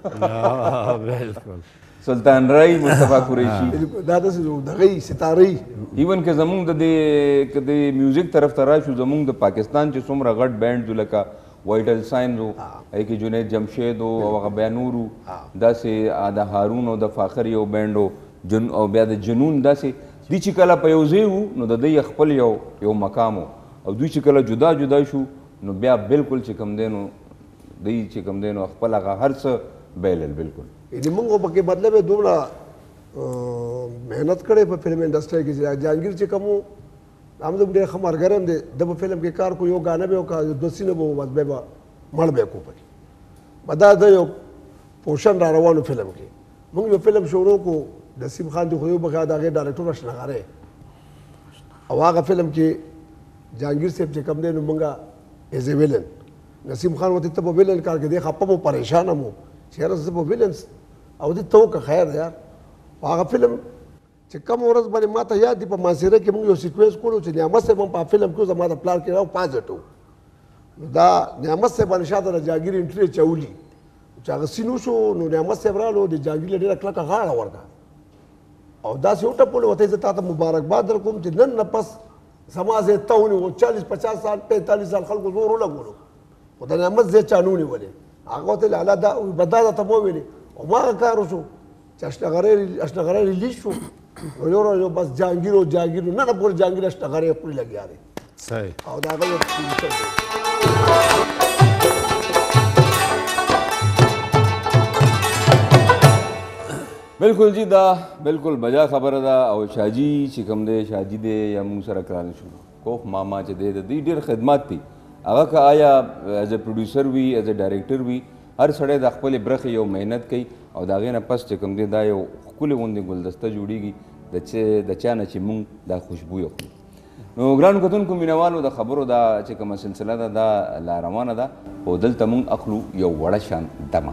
بالکل سلطان رای، مصطفی قریشي، دا داسې دغه ستارې. ایون که زمونږ د دې که د میوزیک طرف ته راشو زمونږ د پاکستان چې څومره غټ بینډ و لکه وایټل ساینز و، هغې کې جنید جمشید و او هغه بیا نور و، داسې د هارون او د فاخر یو بینډ و جن او بیا د جنون، داسې دوی چې کله په یو ځای وو نو د دوی خپل یو یو مقام و او دوی چې کله جدا جدا شو نو بیا بالکل چې کوم دی نو دوی چې کوم دی نو خپل هغه هر څه بیلل. بالکل یعنې موږ پکې مطلب یې دومره محنت کړی په فلم انډسټرۍ کې چې جهانګیر چې کوم و هم زموږ ډېر ښه ملګری هم دی، د په فلم کې کار کو یو ګانه به وکړه دوه سینه به و بس بیا به مړ به یې کو پکې به دا د یو پوشن را روانو فلم کې موږ یو فلم شروع کو نسیم خان دی خو یو بخیا د هغې ډایرکټر اشنغاری او هغه فلم کې جهانګیر صاحب چې کوم دی نو موږ ایز ا ویلن نسیم خان ورته ته په ویلن کار کې دی خپه مو پریشانه مو چې یاره زه په ویلن او دې ته وکړه خیر دی یار هغه فلم چې کم ورځ باندې ما ته یاد دي په ماسیره کې موږ یو سیکوینس کولو چې نعمت صاحب هم په فلم کې زما د پلار کې راو پازټ و نو دا نعمت صاحب باندې شاته د جاګیر انټری چولی چې هغه سینو شو نو نعمت صاحب رالو د جاګیر ډېره کلکه غاړه ورکړه او داسې وټپولو ورته زه تا ته مبارکباد در کوم چې نن نه پس زما ځای ته ونیو چالیس پچاس سال پینتالیس سال خلکو زور ولګولو خو د نعمت ځای چا نه ونیولې هغه ورته لالا دا بدا درته مو ویلې او ما هغه کار وشو چې اشنغرۍ اشنغرۍ ریلیز شو نو یو یو بس جهانګیر او جهانګیر نه نه پورې جهانګیر اشنغرۍ پورې لګیا دی صحیح او دا هغه بالکل جی دا بالکل بجا خبره ده او شاجي چې کوم دی شاجي دی یا موږ سره کرانه شو کوف ماما چې دی د دې ډېر خدمات دي هغه که آیا ایز ا پروډوسر وي ایز ا ډایرکټر وي هر سړی د خپلې برخې یو محنت کوي او د هغې نه پس چې کوم دی دا یو ښکلې غوندې ګلدسته جوړیږي د چې د چا نه چې موږ دا خوشبویه کړو نو ګرانو کتونکو مینوالو د خبرو دا چې کومه سلسله ده دا لا روانه ده او دلته موږ اخلو یو وړه شان دمه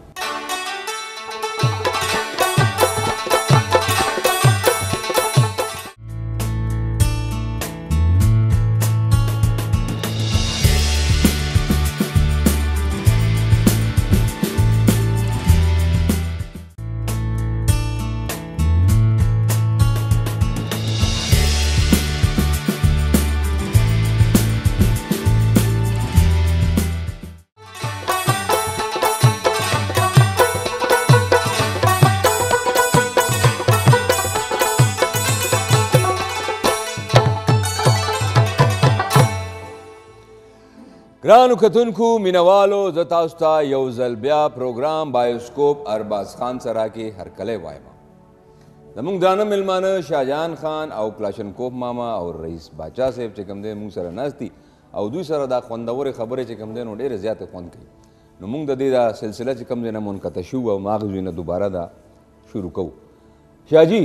ګرانو کتونکو مینوالو زه تاسو ته یو ځل بیا پروګرام بایوسکوپ ارباز خان سره کې هرکلی وایم زموږ درانه میلمانه شاهجهان خان او کلاشنکوف ماما او رئیس باچا صاحب چې کوم دی موږ سره ناست دي او دوی سره دا خوندورې خبرې چې کوم دی نو ډېرې زیاتې خوند کوي نو موږ د دې دا سلسله چې کوم دی نه منقطع شو او ماغز نه دوباره دا شروع کوو شاهجي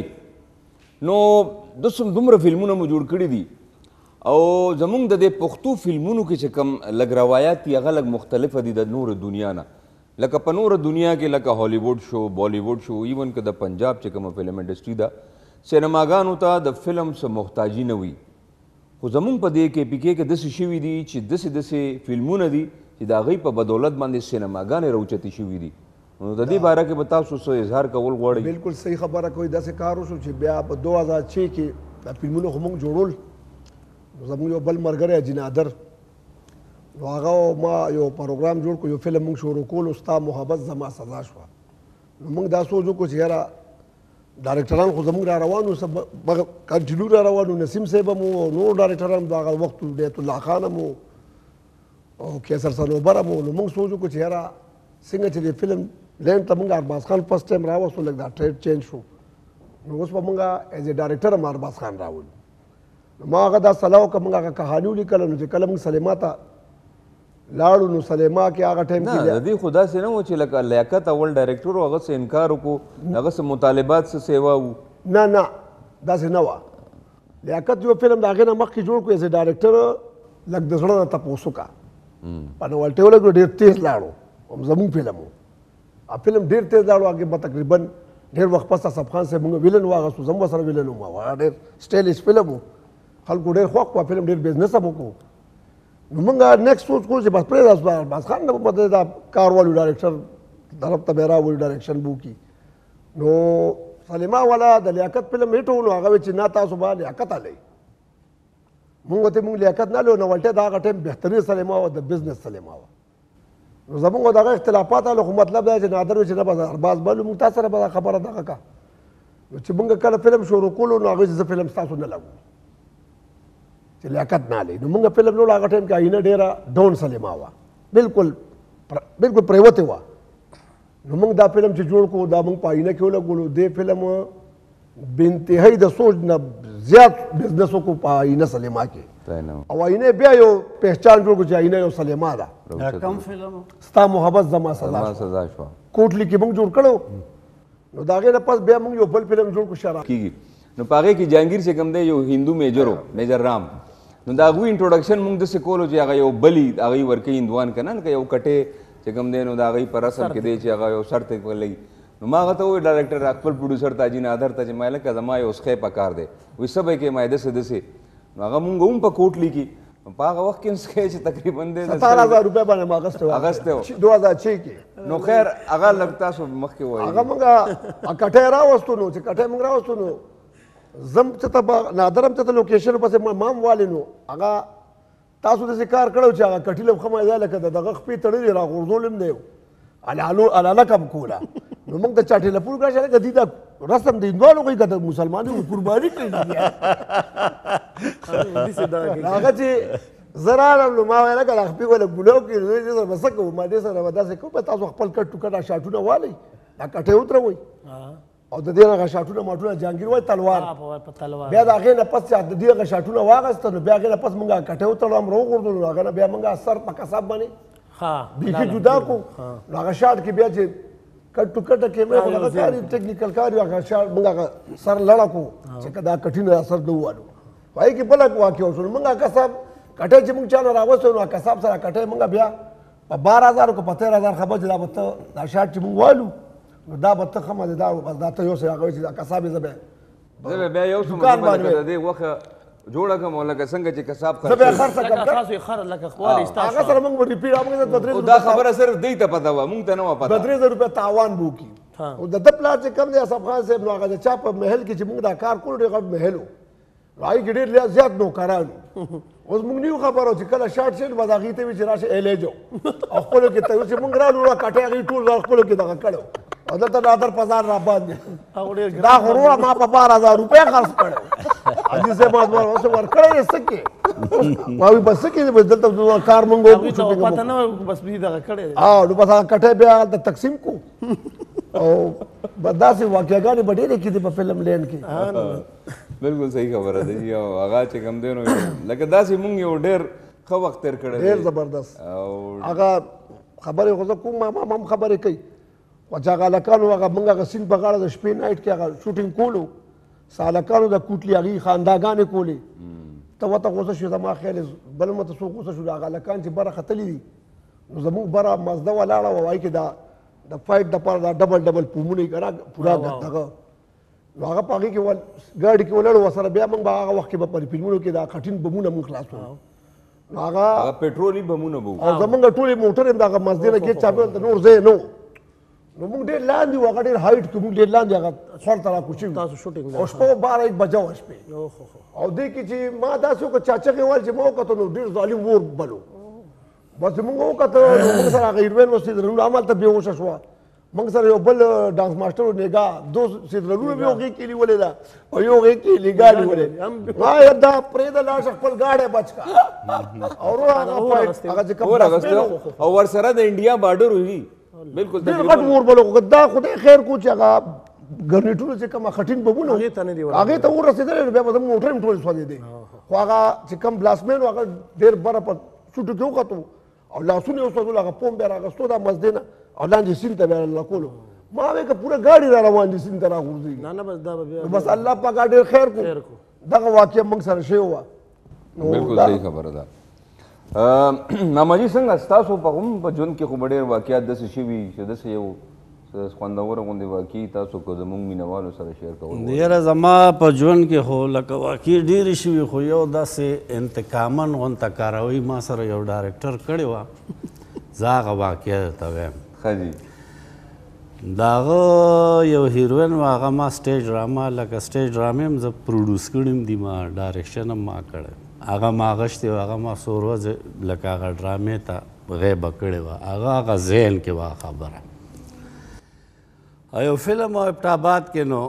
نو دومره فلمونه مو جوړ کړي دي او زمونږ د دې پښتو فلمونو کې چې کوم لږ روایات دي هغه لږ مختلفه دي د نور دنیا نه لکه په نور دنیا کې لکه هالیووډ شو بالیووډ شو ایون که د پنجاب چې کومه فلم انډسټري ده سینماګانو ته د فلم څه محتاجي نه وي خو زمونږ په دې کې پي کې کې داسې شوي دي چې داسې داسې فلمونه دي چې د هغوی په بدولت باندې سینماګانې راوچتې شوي دي نو د دې باره کې به تاسو څه اظهار کول غواړئ بالکل صحیح خبره کوي داسې کار وشو چې بیا په دو هزار چھ کې دا فلمونه خو موږ جوړول زموږ یو بل ملګری جنادر نو هغه ما یو پروګرام جوړ کړو یو فلم موږ شروع کولو ستا محبت زما سزا شوه نو موږ دا سوچ وکړو چې یاره ډایرکټران خو زموږ را روان وو کنټینیو را روان وو نسیم صاحب هم وو نور ډایرکټران د هغه وخت بیت الله خان هم وو او کیسر صنوبر هم وو نو موږ سوچ وکړو چې یاره څنګه چې د فلم لینډ ته موږ ارباز خان فرسټ ټایم راوستو لږ دا ټریډ چینج شو نو اوس به موږ ایز ا ډایرکټر هم ارباز خان راولو ما هغه دا صلاح وکړه موږ هغه کهاني ولیکله نو چې کله موږ سلیما ته لاړو نو سلیما کې هغه ټایم نه د دې خو داسې نه و چې لکه لیاقت اول ډایرکټر و هغه څه انکار وکړو هغه څه مطالبات څه سیوا وو نه نه داسې نه وه لیاقت یو فلم د هغې نه مخکې جوړ کړو ایز ا ډایرکټر لږ د زړه نه تپوس وکړه په نوالټۍ ولګو ډېر تیز لاړو هم زموږ فلم و فلم ډېر تیز لاړو هغې به تقریبا ډېر وخت پس اصف خان صاحب موږ ویلن واغستو زه هم ورسره ویلن وم هغه ډېر سټایلیش فلم و خلکو ډېر خوښ کړو فلم ډېر بزنس هم وکړو نو موږ نیکسټ سوچ کړو چې بس پرېږده ارباز خان نه به دا کار والو ډایرکټر طرف ته به یې راولو ډایرکشن به وکړي نو سلیما والا د لیاقت فلم هیټ و نو هغه وایي چې نه تاسو به لیاقت هلئ مونږ ورته مونږ لیاقت نه لرو نوالټۍ د هغه ټایم بهترین سلیما وه د بزنس سلیما وه نو زمونږ د هغه اختلافات هلو خو مطلب دا چې نادر وایي چې نه به ارباز بلو مونږ تا سره به دا خبره دغه کا نو چې مونږ کله فلم شروع کولو نو هغوی چې زه فلم ستاسو نه لګو چې لیاقت نه لري نو موږ فلم نو هغه ټایم کې آینه ډېره ډاون سلیما وه بالکل بالکل پریوتې وه نو موږ دا فلم چې جوړ کړو دا موږ په آینه کې ولګولو دې فلم بې انتهایي د سوچ نه زیات بزنس وکړو په آینه سلیما کې او آینه بیا یو پہچان جوړ کړو چې آینه یو سلیما ده کم فلم ستا محبت زما سزا سزا شوه کوټلی کې موږ جوړ کړو نو د هغې نه پس بیا موږ یو بل فلم جوړ کړو شراب کېږي نو په هغې کې جهانګیر چې کوم دی یو هندو میجر و میجر رام نو د هغوی انټروډکشن موږ داسې کولو چې هغه یو بلي هغوی ورکوي هندوان که نه لکه یو کټې چې کوم دی نو د هغوی په رسم کې دی چې هغه یو سر ته لګي نو ما هغه ته ووایي ډایرکټر خپل پروډوسر ته حاجي نادر ته چې ما لکه زما یو سخی پکار دی وایي څه به کوې ما داسې داسې نو هغه مونږ هم په کوټ لیکي په هغه وخت کې هم سخی چې تقریبا دی ستر هزار روپۍ باندې ما اخیستی و اخیستی و دو هزار چھ کې نو خیر هغه لږ تاسو مخکې وایي هغه موږ کټۍ راوستو نو چې کټۍ موږ راوستو نو زم چې ته نادر هم چې ته لوکیشن پسې ما هم والې نو هغه تاسو داسې کار کړی چې هغه کټي له ښه مزه لکه د دغه خپې تړلې راغورځول هم دی علالک هم کوله نو موږ د چا ټیلیفون کړی چې لکه دوی دا رسم د هندوانو کوي که د مسلمانانو قرباني کوي هغه چې زه راغلم نو ما ویل لکه دا خپې وله ګولو کړي نو دې سره به څه کوو ما دې سره به داسې کوو تاسو خپل کټ ټوکټ شاټونه والئ دا کټۍ ودروئ او د دې هغه شاټونه ماټونه جهانګیر وایي تلوار بیا د هغې نه پس چې د دې هغه شاټونه واخیسته نو بیا هغې نه پس موږ کټۍ وتړو هم راوغورځولو نو هغه نه بیا موږ سر په کساب باندې بیخي جدا کړو نو هغه شاټ کې بیا چې کټ ټو کټه کیمرې خو هغه کار ټیکنیکل کار هغه شاټ موږ هغه سر لړه کړو چې دا کټي نه سر نه ووالو وایي کې بله واقع وشول موږ کساب کټۍ چې موږ چا نه راوستو نو کساب سره کټۍ موږ بیا په بار هزارو که په تېر هزار خبر چې دا به ته دا شاټ چې موږ والو نو دا به ته ښه مزېدار و بس دا ته یو څه هغه وایي چې دا کساب یې زه به زه به بیا یو څه مطلب د دې غوښه جوړه کړم او لکه څنګه چې کساب زه بیا خرڅه کړم هغه سره موږ به ریپیټ هغه دوه درې دا خبره صرف دوی ته پته وه موږ ته نه وه پته دوه درې زره روپۍ تاوان به وکړي او د ده پلار چې کوم دی اصف خان صاحب نو هغه د چا په محل کې چې موږ دا کار کولو ډېر غټ محل و نو هغې کې ډېر زیات نوکران اوس موږ نه یو خبره چې کله شاټ شیټ به د هغې ته وي چې راشه ایلیجو او خپلو کې ته چې موږ رالو نو کټۍ هغې ټول خپلو کې دغه کړی او دلته نادر پزار را باندې دا خو وروره ما په بار هزار روپۍ خرڅ کړی حاجي صاحب ما اوس ورکړی یې څه کې ما وایي بس څه کې بس دلته کار موږ وکړو او نو بس هغه کټۍ بیا هلته تقسیم کړو او بس داسې واقعګانې به ډېرې کېدې په فلم لینډ کې بالکل صحیح خبره ده جی او هغه چې کوم دی نو لکه داسې مونږ یو ډېر ښه وخت تېر کړی ډېر زبردست هغه خبرې خو زه کوم ما هم خبرې کوي خو چې هغه هلکانو هغه موږ هغه سیند په غاړه د شپې نایټ کې هغه شوټینګ کولو څه هلکانو د کوټلي هغې خانداګانې کولې ته ورته غوسه شوې زما خیال بل مته څوک غوسه شو هغه هلکان چې بره ختلي دي نو زموږ بره مزده ولاړه وه وایي کې دا د فایټ دپاره دا ډبل ډبل پومونه یې که نه پوره دغه نو هغه په هغې کې ګاډي کې ولاړو ورسره بیا موږ به هغه وخت کې به په فلمونو کې دا کټین بمونه موږ خلاصوو نو هغه پټرولي بمونه به او زمونږ ټولې موټر هم د هغه مسجد نه کې چاپېره ته نور ځای نه نو موږ ډېر لاندې وو هغه ډېر هایټ کې موږ ډېر لاندې هغه خور ته راکوچي وو او شپه باره ایک بجه وه شپې او دې کې چې ما داسې وکړه چاچغې ویل چې ما وکتل نو ډېر ظالم اور بلو بس موږ وکتل نو موږ سره هغه هیروین و سیدرلونه همالته بېهوشه شوه موږ سره یو بل ډانس ماسټر و نګاه دو سیدرلونه مې یو غېږ کې نیولې ده او یو غېږ کې نګاه نیولې ما یار دا پرېږده لاړ شه خپل ګاډی بچ کړه او هغه چې کوم او ورسره د انډیا بارډر وي بالکل ډېر غټ اور بل دا خدای خیر کو چې هغه ګرنیټونو چې کومه خټین بمونه هغې ته اور رسېدلی نو بیا به زموږ موټر هم ټولې سوځېدې خو هغه چې کوم بلاسمین و هغه ډېر بره په شوټو کې وکتو او لاسونه یې وسوځول هغه پوم بیا راغستو دا مسجد نه او لاندې سیند ته بیا لکولو ما وایي که پوره ګاډي را روان دي سیند ته راغورځېږي بس الله پاک ډېر خیر کو دغه واقعه موږ سره شوې وه بالکل صحیح خبره ده ماماجي څنګه ستاسو په هم په ژوند کې خو به ډېر واقعات داسې شوي چې داسې یو خوندوره غوندې واقعي تاسو که زموږ مینهوالو سره شیر کول یاره زما په ژوند کې خو لکه واقعي ډېرې شوي خو یو داسې انتقامن غونته کاروي ما سره یو ډایرکټر کړې وه زه هغه واقعه درته وایم ښه جي د هغه یو هیروین و هغه ما سټیج ډراما لکه سټیج ډرامې هم زه پروډوس کړي هم دي ما ډایرکشن هم ما کړی هغه ما غشتې و هغه ما څو ورځې لکه هغه ډرامې ته غیبه کړې وه هغه هغه ذهن کې وه خبره او یو فلم و ابټاباد کې نو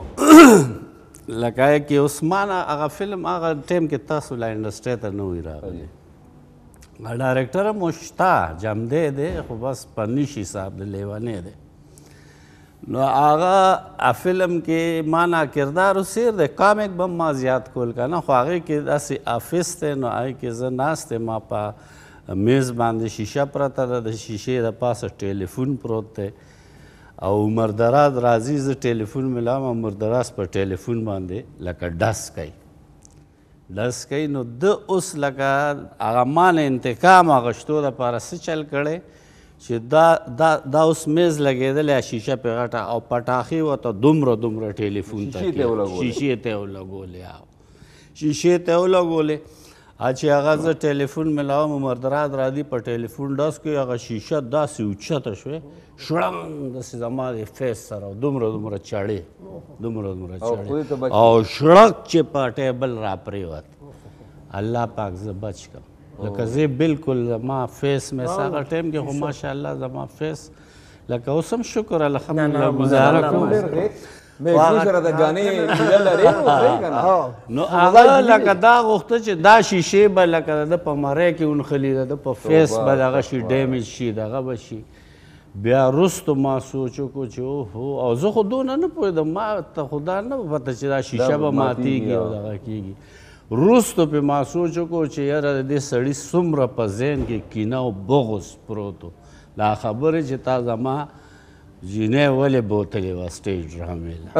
لکه کې عثمان هغه فلم هغه ټایم کې تاسو لا انډسټرۍ ته نه وي راغلی ډایرکټر هم شته جمدی دی خو بس په نیش حساب د لیونی دی نو هغه فلم کې ما نه کردار سیر دی کامیک به ما زیات کول که نه خو هغې کې داسې آفس دی نو هغې کې زه ناست یم ما په میز باندې شیشه پرته ده د شیشې د پاسه ټلیفون پروت دی او عمردراز راځي زه ټلیفون میلاوم عمردراز په ټلیفون باندې لکه ډس کوي لس کوي نو ده اوس لکه هغه مال انتقام اخیستو دپاره څه چل کړی چې دا دا دا اوس میز لګېدلی شیشه پې غټه او پټاخي ورته دومره دومره ټلیفون ته شیشې ته یې ولګولې شیشې ته یې ولګولې چې هغه زه ټلیفون میلاوم عمردراد راځي په ټلیفون ډس کوي هغه شیشه داسې اوچته شوې شړنګ داسې زما د فیس سره دومره دومره چړې دومره دومره چړې او شړک چې په ټیبل را پرېوت الله پاک زه بچ کړم لکه زه بالکل زما فیس مې هغه ټایم کې خو ماشاءالله زما فیس لکه اوس هم شکر الحمدلله ګزاره کوم نو هغه لکه دا غوښته چې دا شیشې به لکه د په مری کې ونښلي د په فیس به دغه شي ډیمیج شي دغه به شي بیا وروستو ما سوچ وکړو چې اوهو او زه خو دونه نه پوهېدم ما ته خو دا نه پته چې دا شیشه به ماتېږي او دغه کېږي وروستو پې ما سوچ وکړو چې یاره د دې سړي څومره په ذهن کې کینه او بغض پروت و دا خبرې چې تا زما جینۍ ولې بوتلې وه سټیج ډرامې له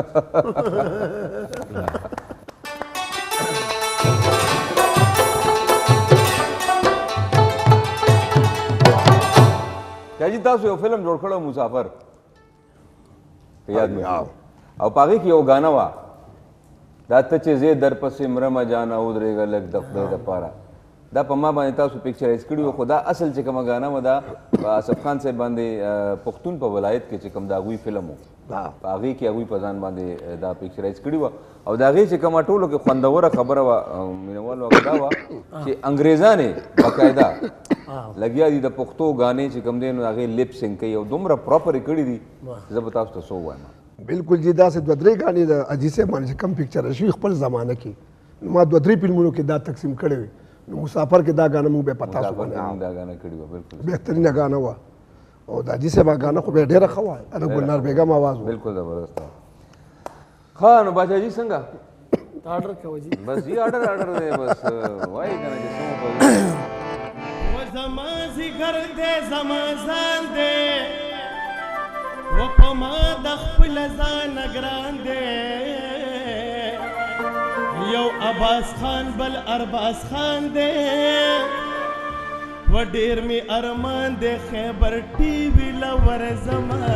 شاهجي تاسو یو فلم جوړ کړی مسافر یاد مې او په هغې کې یو ګانا وه دا ته چې زه در پسې مرمه جانه ودرېږه لږ د خدای دپاره دا په ما باندې تاسو پکچرایز کړي وو خو دا اصل چې کومه ګانا وه دا په اسف خان صاحب باندې پښتون په ولایت کې چې کوم د هغوی فلم و په هغې کې هغوی په ځان باندې دا پکچرایز کړي وه او د هغې چې کومه ټولو کې خوندوره خبره وه مینوالو هغه دا وه چې انګریزان یې باقاعده لګیا دي د پښتو غانې چې کوم دی نو هغې لپ سینګ کوي او دومره پراپر یې کړي دي زه به تاسو ته څه ووایم بالکل جی داسې دوه درې ګانې د اجي صاحب باندې چې کم پکچر شوي خپل زمانه کې ما دوه درې فلمونو کې دا تقسیم کړی وي نو مسافر کې دا غانه موږ به پتا شو باندې دا غانه کړی وه بالکل بهترینه غانه وه او د اجي صاحب غانه خو به ډېره ښه وه د ګلنار بیګم آواز و بالکل زبردست ښه نو باچا جي څنګه آرډر کوه جی بس جی آرډر آرډر دی بس وایي که نه چې څه و زما زیګر دی زما ځان دی و په ما د خپل ځان ګران دی یو عباس خان بل ارباز خان دی و ډېر مې ارمان دی خیبر ټي وي له ورځمه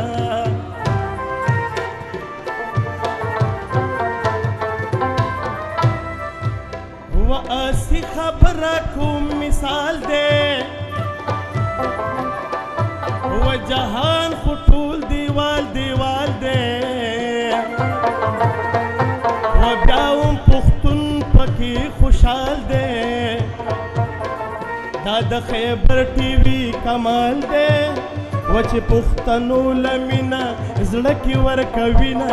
و اسی خبره کوم مثال دی و جهان خو ټول دیوال دیوال دی و بیا هم پښتون پکې خوشحال دی دا د خیبر ټي وي کمال دی و چې پښتنو له مینه زړه کې ورکوینه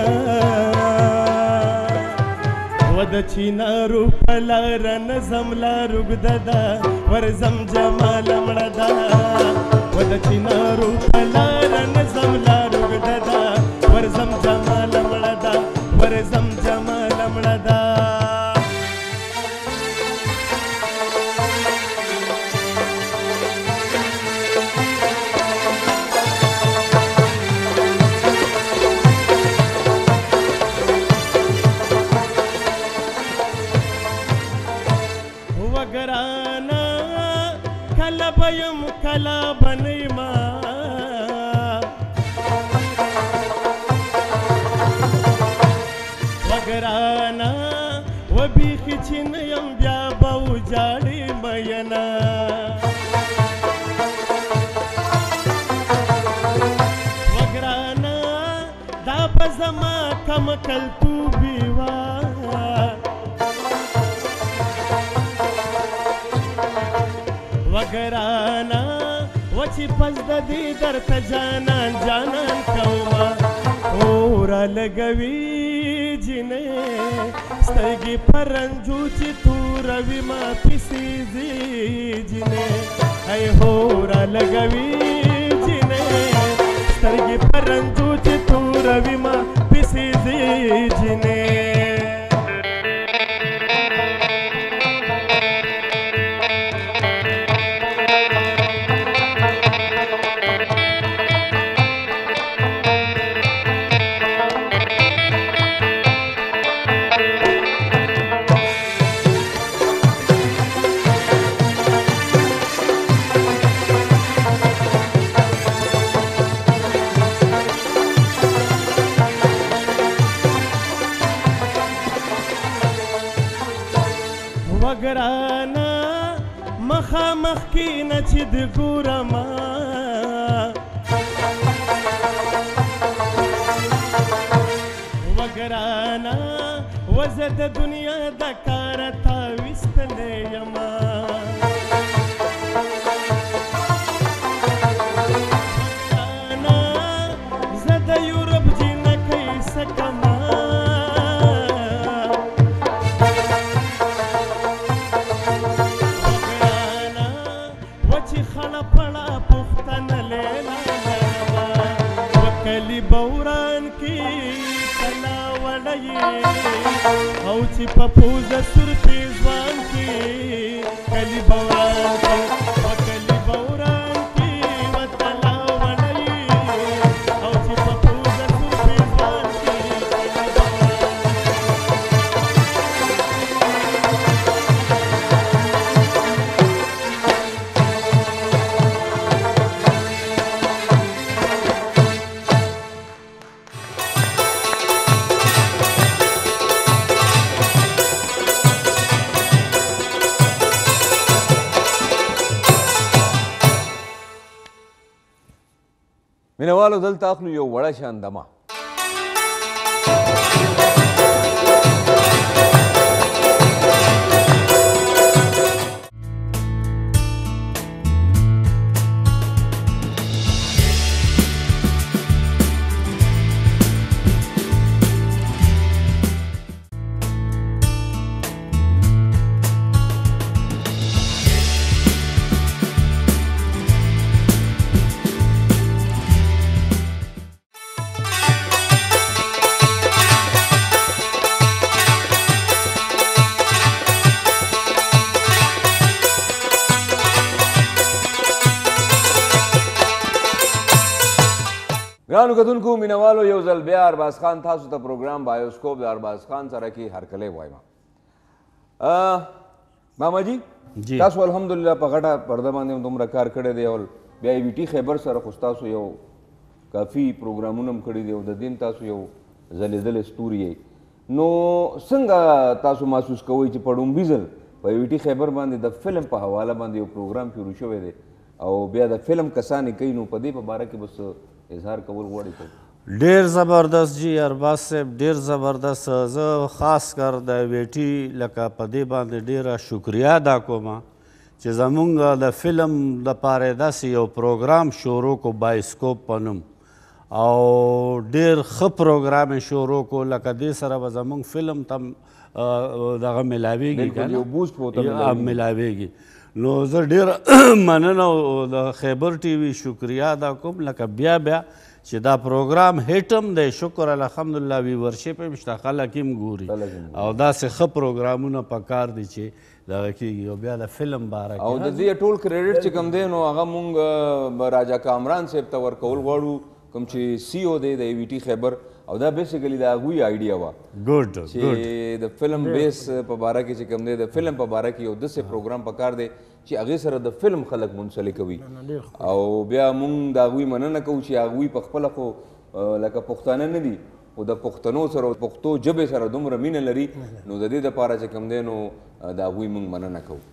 و د چینارو په لاره نظم لار اوږده ده ورځم جماله مړه ده و د چینارو په لاره نظم لار اوږده ده ورځم جماله مړه ده ورځم جماله مړه ده وګرانه کله به یم کله به نه یمه وګرانه و بیخي چې نه یم بیا به وجاړې مینه وګرانه دا به زما کم کلتوبي وه وګرانه و چې پس د دې درته جانان جانان کومه او رالګوي جینۍ سترګې په رنجو چې توروي ما پسې ځي جینۍ ای هو رالګوي جینۍ سترګې په رنجو چې توروي ما پسې ځي جینۍ وګرانه مخامخ کینه چې د ګورمه وګرانه وزه د دنیا د کاره تاویستلی یمه وګرانه زه د یورپ جینکۍ سکمه وګرانه وچې خړه پړه پوښتنه لیلا لرمه وکلي بوران کې او چې په پوزه سور پیزوان کې کلی بوران کې و کلی بوران کې وتلا وړی او چې په پوزه سور پیزوان کې کلی بوران مینوالو دلته اخلو یو وړه شان دمه ګرانو کتونکو مینوالو یو ځل بیا ارباز خان تاسو ته پروګرام بایوسکوپ د ارباز خان سره کې هرکلی وایم ماما جی تاسو الحمدلله په غټه پرده باندې هم دومره کار کړی دی او بیا ای وي ټي خیبر سره خو ستاسو یو کافي پروګرامونه هم کړي دي او د دین تاسو یو ځلېدلې ستوري یې نو څنګه تاسو محسوس کوئ چې په ډومبي ځل په ای وي ټي خیبر باندې د فلم په حواله باندې یو پروګرام شروع شوی دی او بیا د فلم کسانې کوي نو په دې په باره کې بس اظهار کول غواړي کوي ډیر زبردست جی ارباز صاحب ډیر زبردست زه خاص کر د ویټي لکه په دې باندې ډیره شکریا ادا کوم چې زمونږ د فلم دپاره داسې یو پروګرام شروع کو بایسکوپ په نوم او ډیر ښه پروګرام یې شروع کو لکه دې سره به زمونږ فلم ته دغه میلاویږي که نه میلاویږي نو زه ډېر مننه د خیبر ټي وي شکریا ادا کوم لکه بیا بیا چې دا پروګرام هیټ هم دی شکر الحمدلله ویورشپ هم شته خلک هم ګوري او داسې ښه پروګرامونه پکار دي چې دغه کېږي او بیا د فلم باره او د دې ټول کریډټ چې کوم دی نو هغه مونږ راجا کامران صاحب ته ورکول غواړو کوم چې سی او دی د ای وي ټي خیبر او دا بیسیکلی د هغوی آیډیا وه ګډ چې د فلم بیس په باره کې چې کوم دی د فلم په باره کې یو داسې پروګرام پکار دی چې هغې سره د فلم خلک منسلک کوي او بیا مونږ د هغوی مننه کوو چې هغوی په خپله خو لکه پښتانه نه دي خو د پښتنو سره او پښتو ژبې سره دومره مینه لري نو د دې دپاره چې کوم دی نو د هغوی مونږ مننه کوو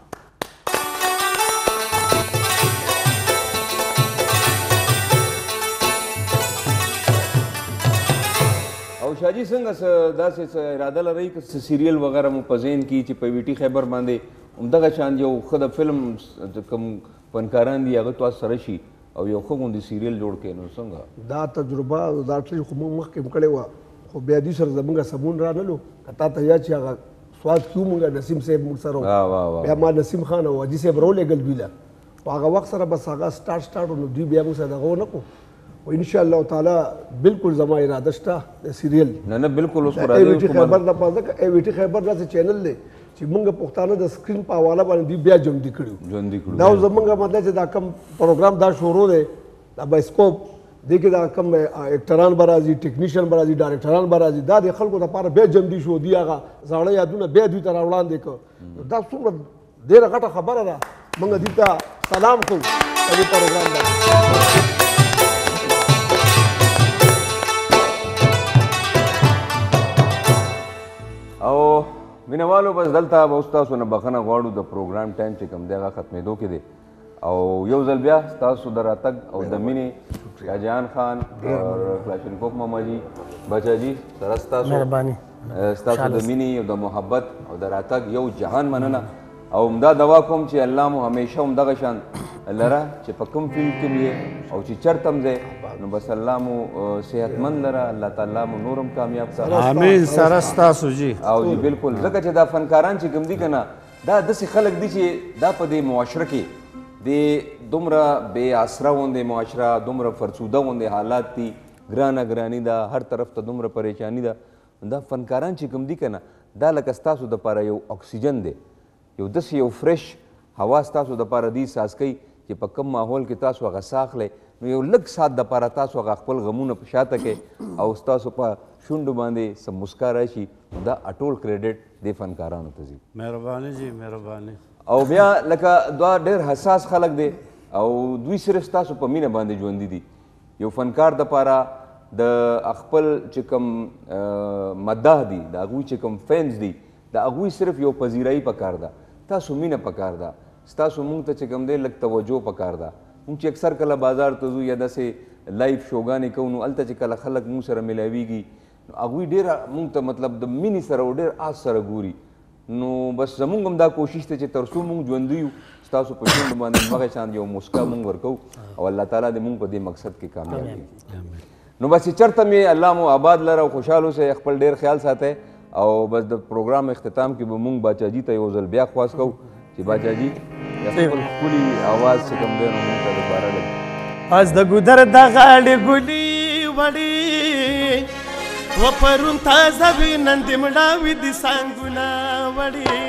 او شاجي څنګه څه داسې څه اراده لرئ که څه سیریل وغیره مو په ذهن کې چې په وي ټي خیبر باندې همدغه شان یو ښه د فلم کوم فنکاران دي هغه تاسو سره شي او یو ښه غوندې سیریل جوړ کړئ نو څنګه دا تجربه دا ټول خو موږ مخکې هم کړې وه خو بیا دوی سره زموږ سمون رانلو که تا ته یاد چې هغه سواد کیو موږ نسیم صاحب موږ سره بیا ما نسیم خان او حاجي صاحب راولېږل دوی له خو هغه وخت سره بس هغه سټارټ سټارټ نو دوی بیا موږ سره دغه ونه کړو و ان شاء الله تعالی بالکل زما اراده شته د سیریل نه نه بالکل اوس ای وي ټي خیبر نه پازه ای وي ټي خیبر داسې چینل دی چې موږ پښتانه د سکرین په حواله باندې دوی بیا ژوندي کړي ژوندي کړو دا زموږ مطلب چې دا کم پروګرام دا شروع دی دا بایسکوپ دې کې دا کم اکټران به راځي ټیکنیشین به راځي ډایرکټران به راځي دا د خلکو لپاره بیا ژوندي شو دي هغه زاړه یادونه بیا دوی ته راوړاندې کړه دا څومره ډېره غټه خبره ده موږ دوی ته سلام کوو په دې پروګرام باندې او مینوالو بس دلته به اوس تاسو نه بخښنه غواړو د پروګرام ټایم چې کوم دی هغه ختمېدو کې دی او یو ځل بیا ستاسو د راتګ او د مینې شاهجهان خان او کلاشینکوف ماما جي بچا جي سره ستاسو مهرباني ستاسو د مینې او د محبت او د راتګ یو جهان مننه او همدا دعا کوم چې الله مو همیشه همدغه شان لره چې په کوم فیلډ کې یې او چې چېرته هم ځئ نو بس الله مو صحتمند لره الله تعالی مو نور هم کامیاب کړه آمین سره ستاسو جي او جی بالکل ځکه چې دا فنکاران چې کوم دي که نه دا داسې خلک دي چې دا په دې معاشره کې د دومره بې آسره غوندې معاشره دومره فرسوده غوندې حالات دي ګرانه ګراني ده هر طرف ته دومره پریشاني ده دا فنکاران چې کوم دي که نه دا لکه ستاسو دپاره یو اکسیجن دی یو داسې یو فرش هوا ستاسو دپاره دی ساز کوي چې په کم ماحول کې تاسو هغه ساه اخلی نو یو لږ ساعت دپاره تاسو هغه خپل غمونه په شاته کوئ او ستاسو په شونډو باندې څه مسکا راشي نو دا اټول کریډټ دې فنکارانو ته ځي مهرباني جي مهرباني او بیا لکه دا ډېر حساس خلک دی او دوی صرف ستاسو په مینه باندې ژوندي دي یو فنکار دپاره د خپل چې کوم مداح دي د هغوی چې کوم فینس دي د هغوی صرف یو پذیرایي پکار ده تاسو مینه پکار ده ستاسو مونږ ته چې کوم دی لږ توجه پکار ده مونږ چې اکثر کله بازار ته ځو یا داسې لایف شوګانې کوو نو هلته چې کله خلک مونږ سره میلاویږي نو هغوی ډېره مونږ ته مطلب د مینې سره او ډېر آس سره ګوري نو بس زمونږ هم دا کوشش دی چې تر څو مونږ ژوندي یو ستاسو په شونډو باندې همغه شان یو مسکا مونږ ورکوو او الله تعالی دې مونږ په دې مقصد کې کامیاب کړي نو بس چېرته مې الله مو آباد لره او خوشحال اوسئ خپل ډېر خیال ساتئ او بس د پروګرام اختتام کې به مونږ باچا جي ته یو ځل بیا خواست کوو چې باچا جي خپل ښکلي آواز چې کوم دی نو مونږ ته دوباره لږ از د ګودر د غاړې ګلي وړي و پرون تازه وي نن دې مړاوي دي سانګونه وړي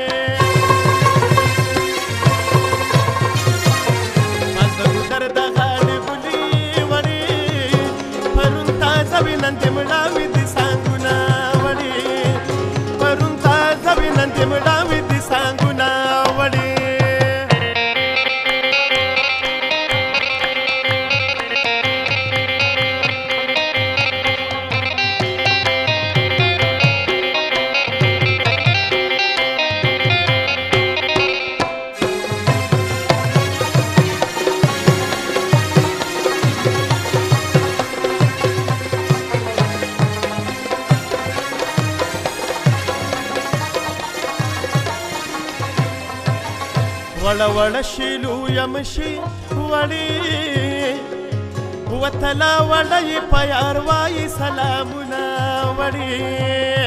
از د ګودر د غاړې ګلي وړي پرون تازه وي نن دې مړاوي دي سانګونه وړي پرون تازه وي نن دې مړاوي دي سانګونه وړي وړه وړه شیلو یمشي وړي وتلا وړی په یار وایي سلامونه وړي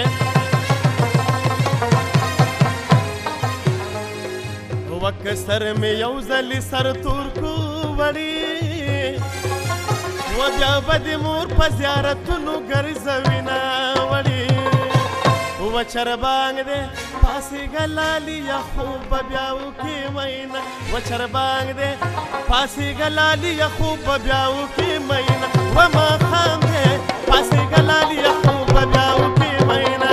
وکسر مې یو ځلې سر تور کو وړي و بیا به د مور په زیارتونو ګرځوینه وړي و چربانګ دې پاسې ګلالي خوب بیا وکې مینا و چربانګ دې پاسې ګلالي خوب بیا وکې مینا و ماښام دې پاسې ګلالي خوب بیا وکې مینا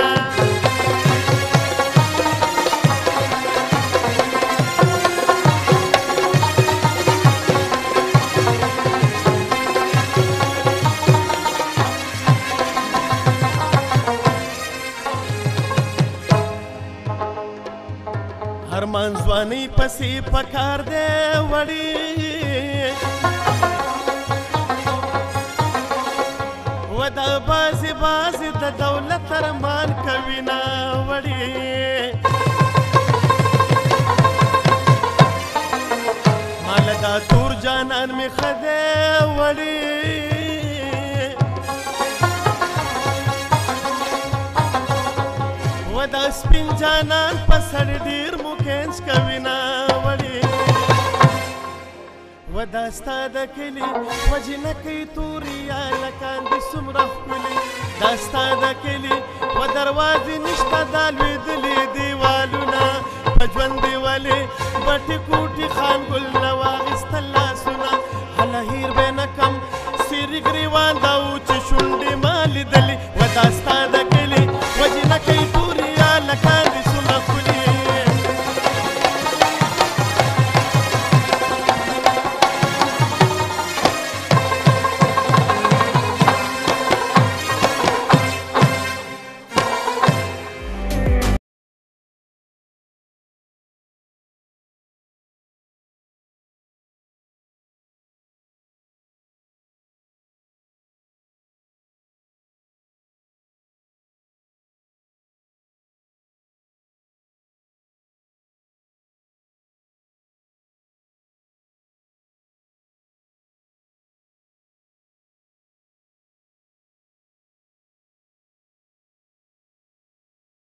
ارمان ځواني پسې پکار دی وړي و دا بازي بازي د دولت ارمان کوي نه وړي مال دا تور جانان مې ښه دی وړي و دا سپین جانان په سر ډېر مو کینچ کوي نه وړي و دا ستا د کلي وجنکۍ تورې یا لکان دې څومره ښکلي دا ستا د کلي و دروازې نشته دا لوېدلې دیوالونه په ژوند دې ولې بټې کوټې خان ګل نه واخیستل لاسونه هله هیر به نه کم سیرې ګریوان دا و چې شونډې ما لیدلې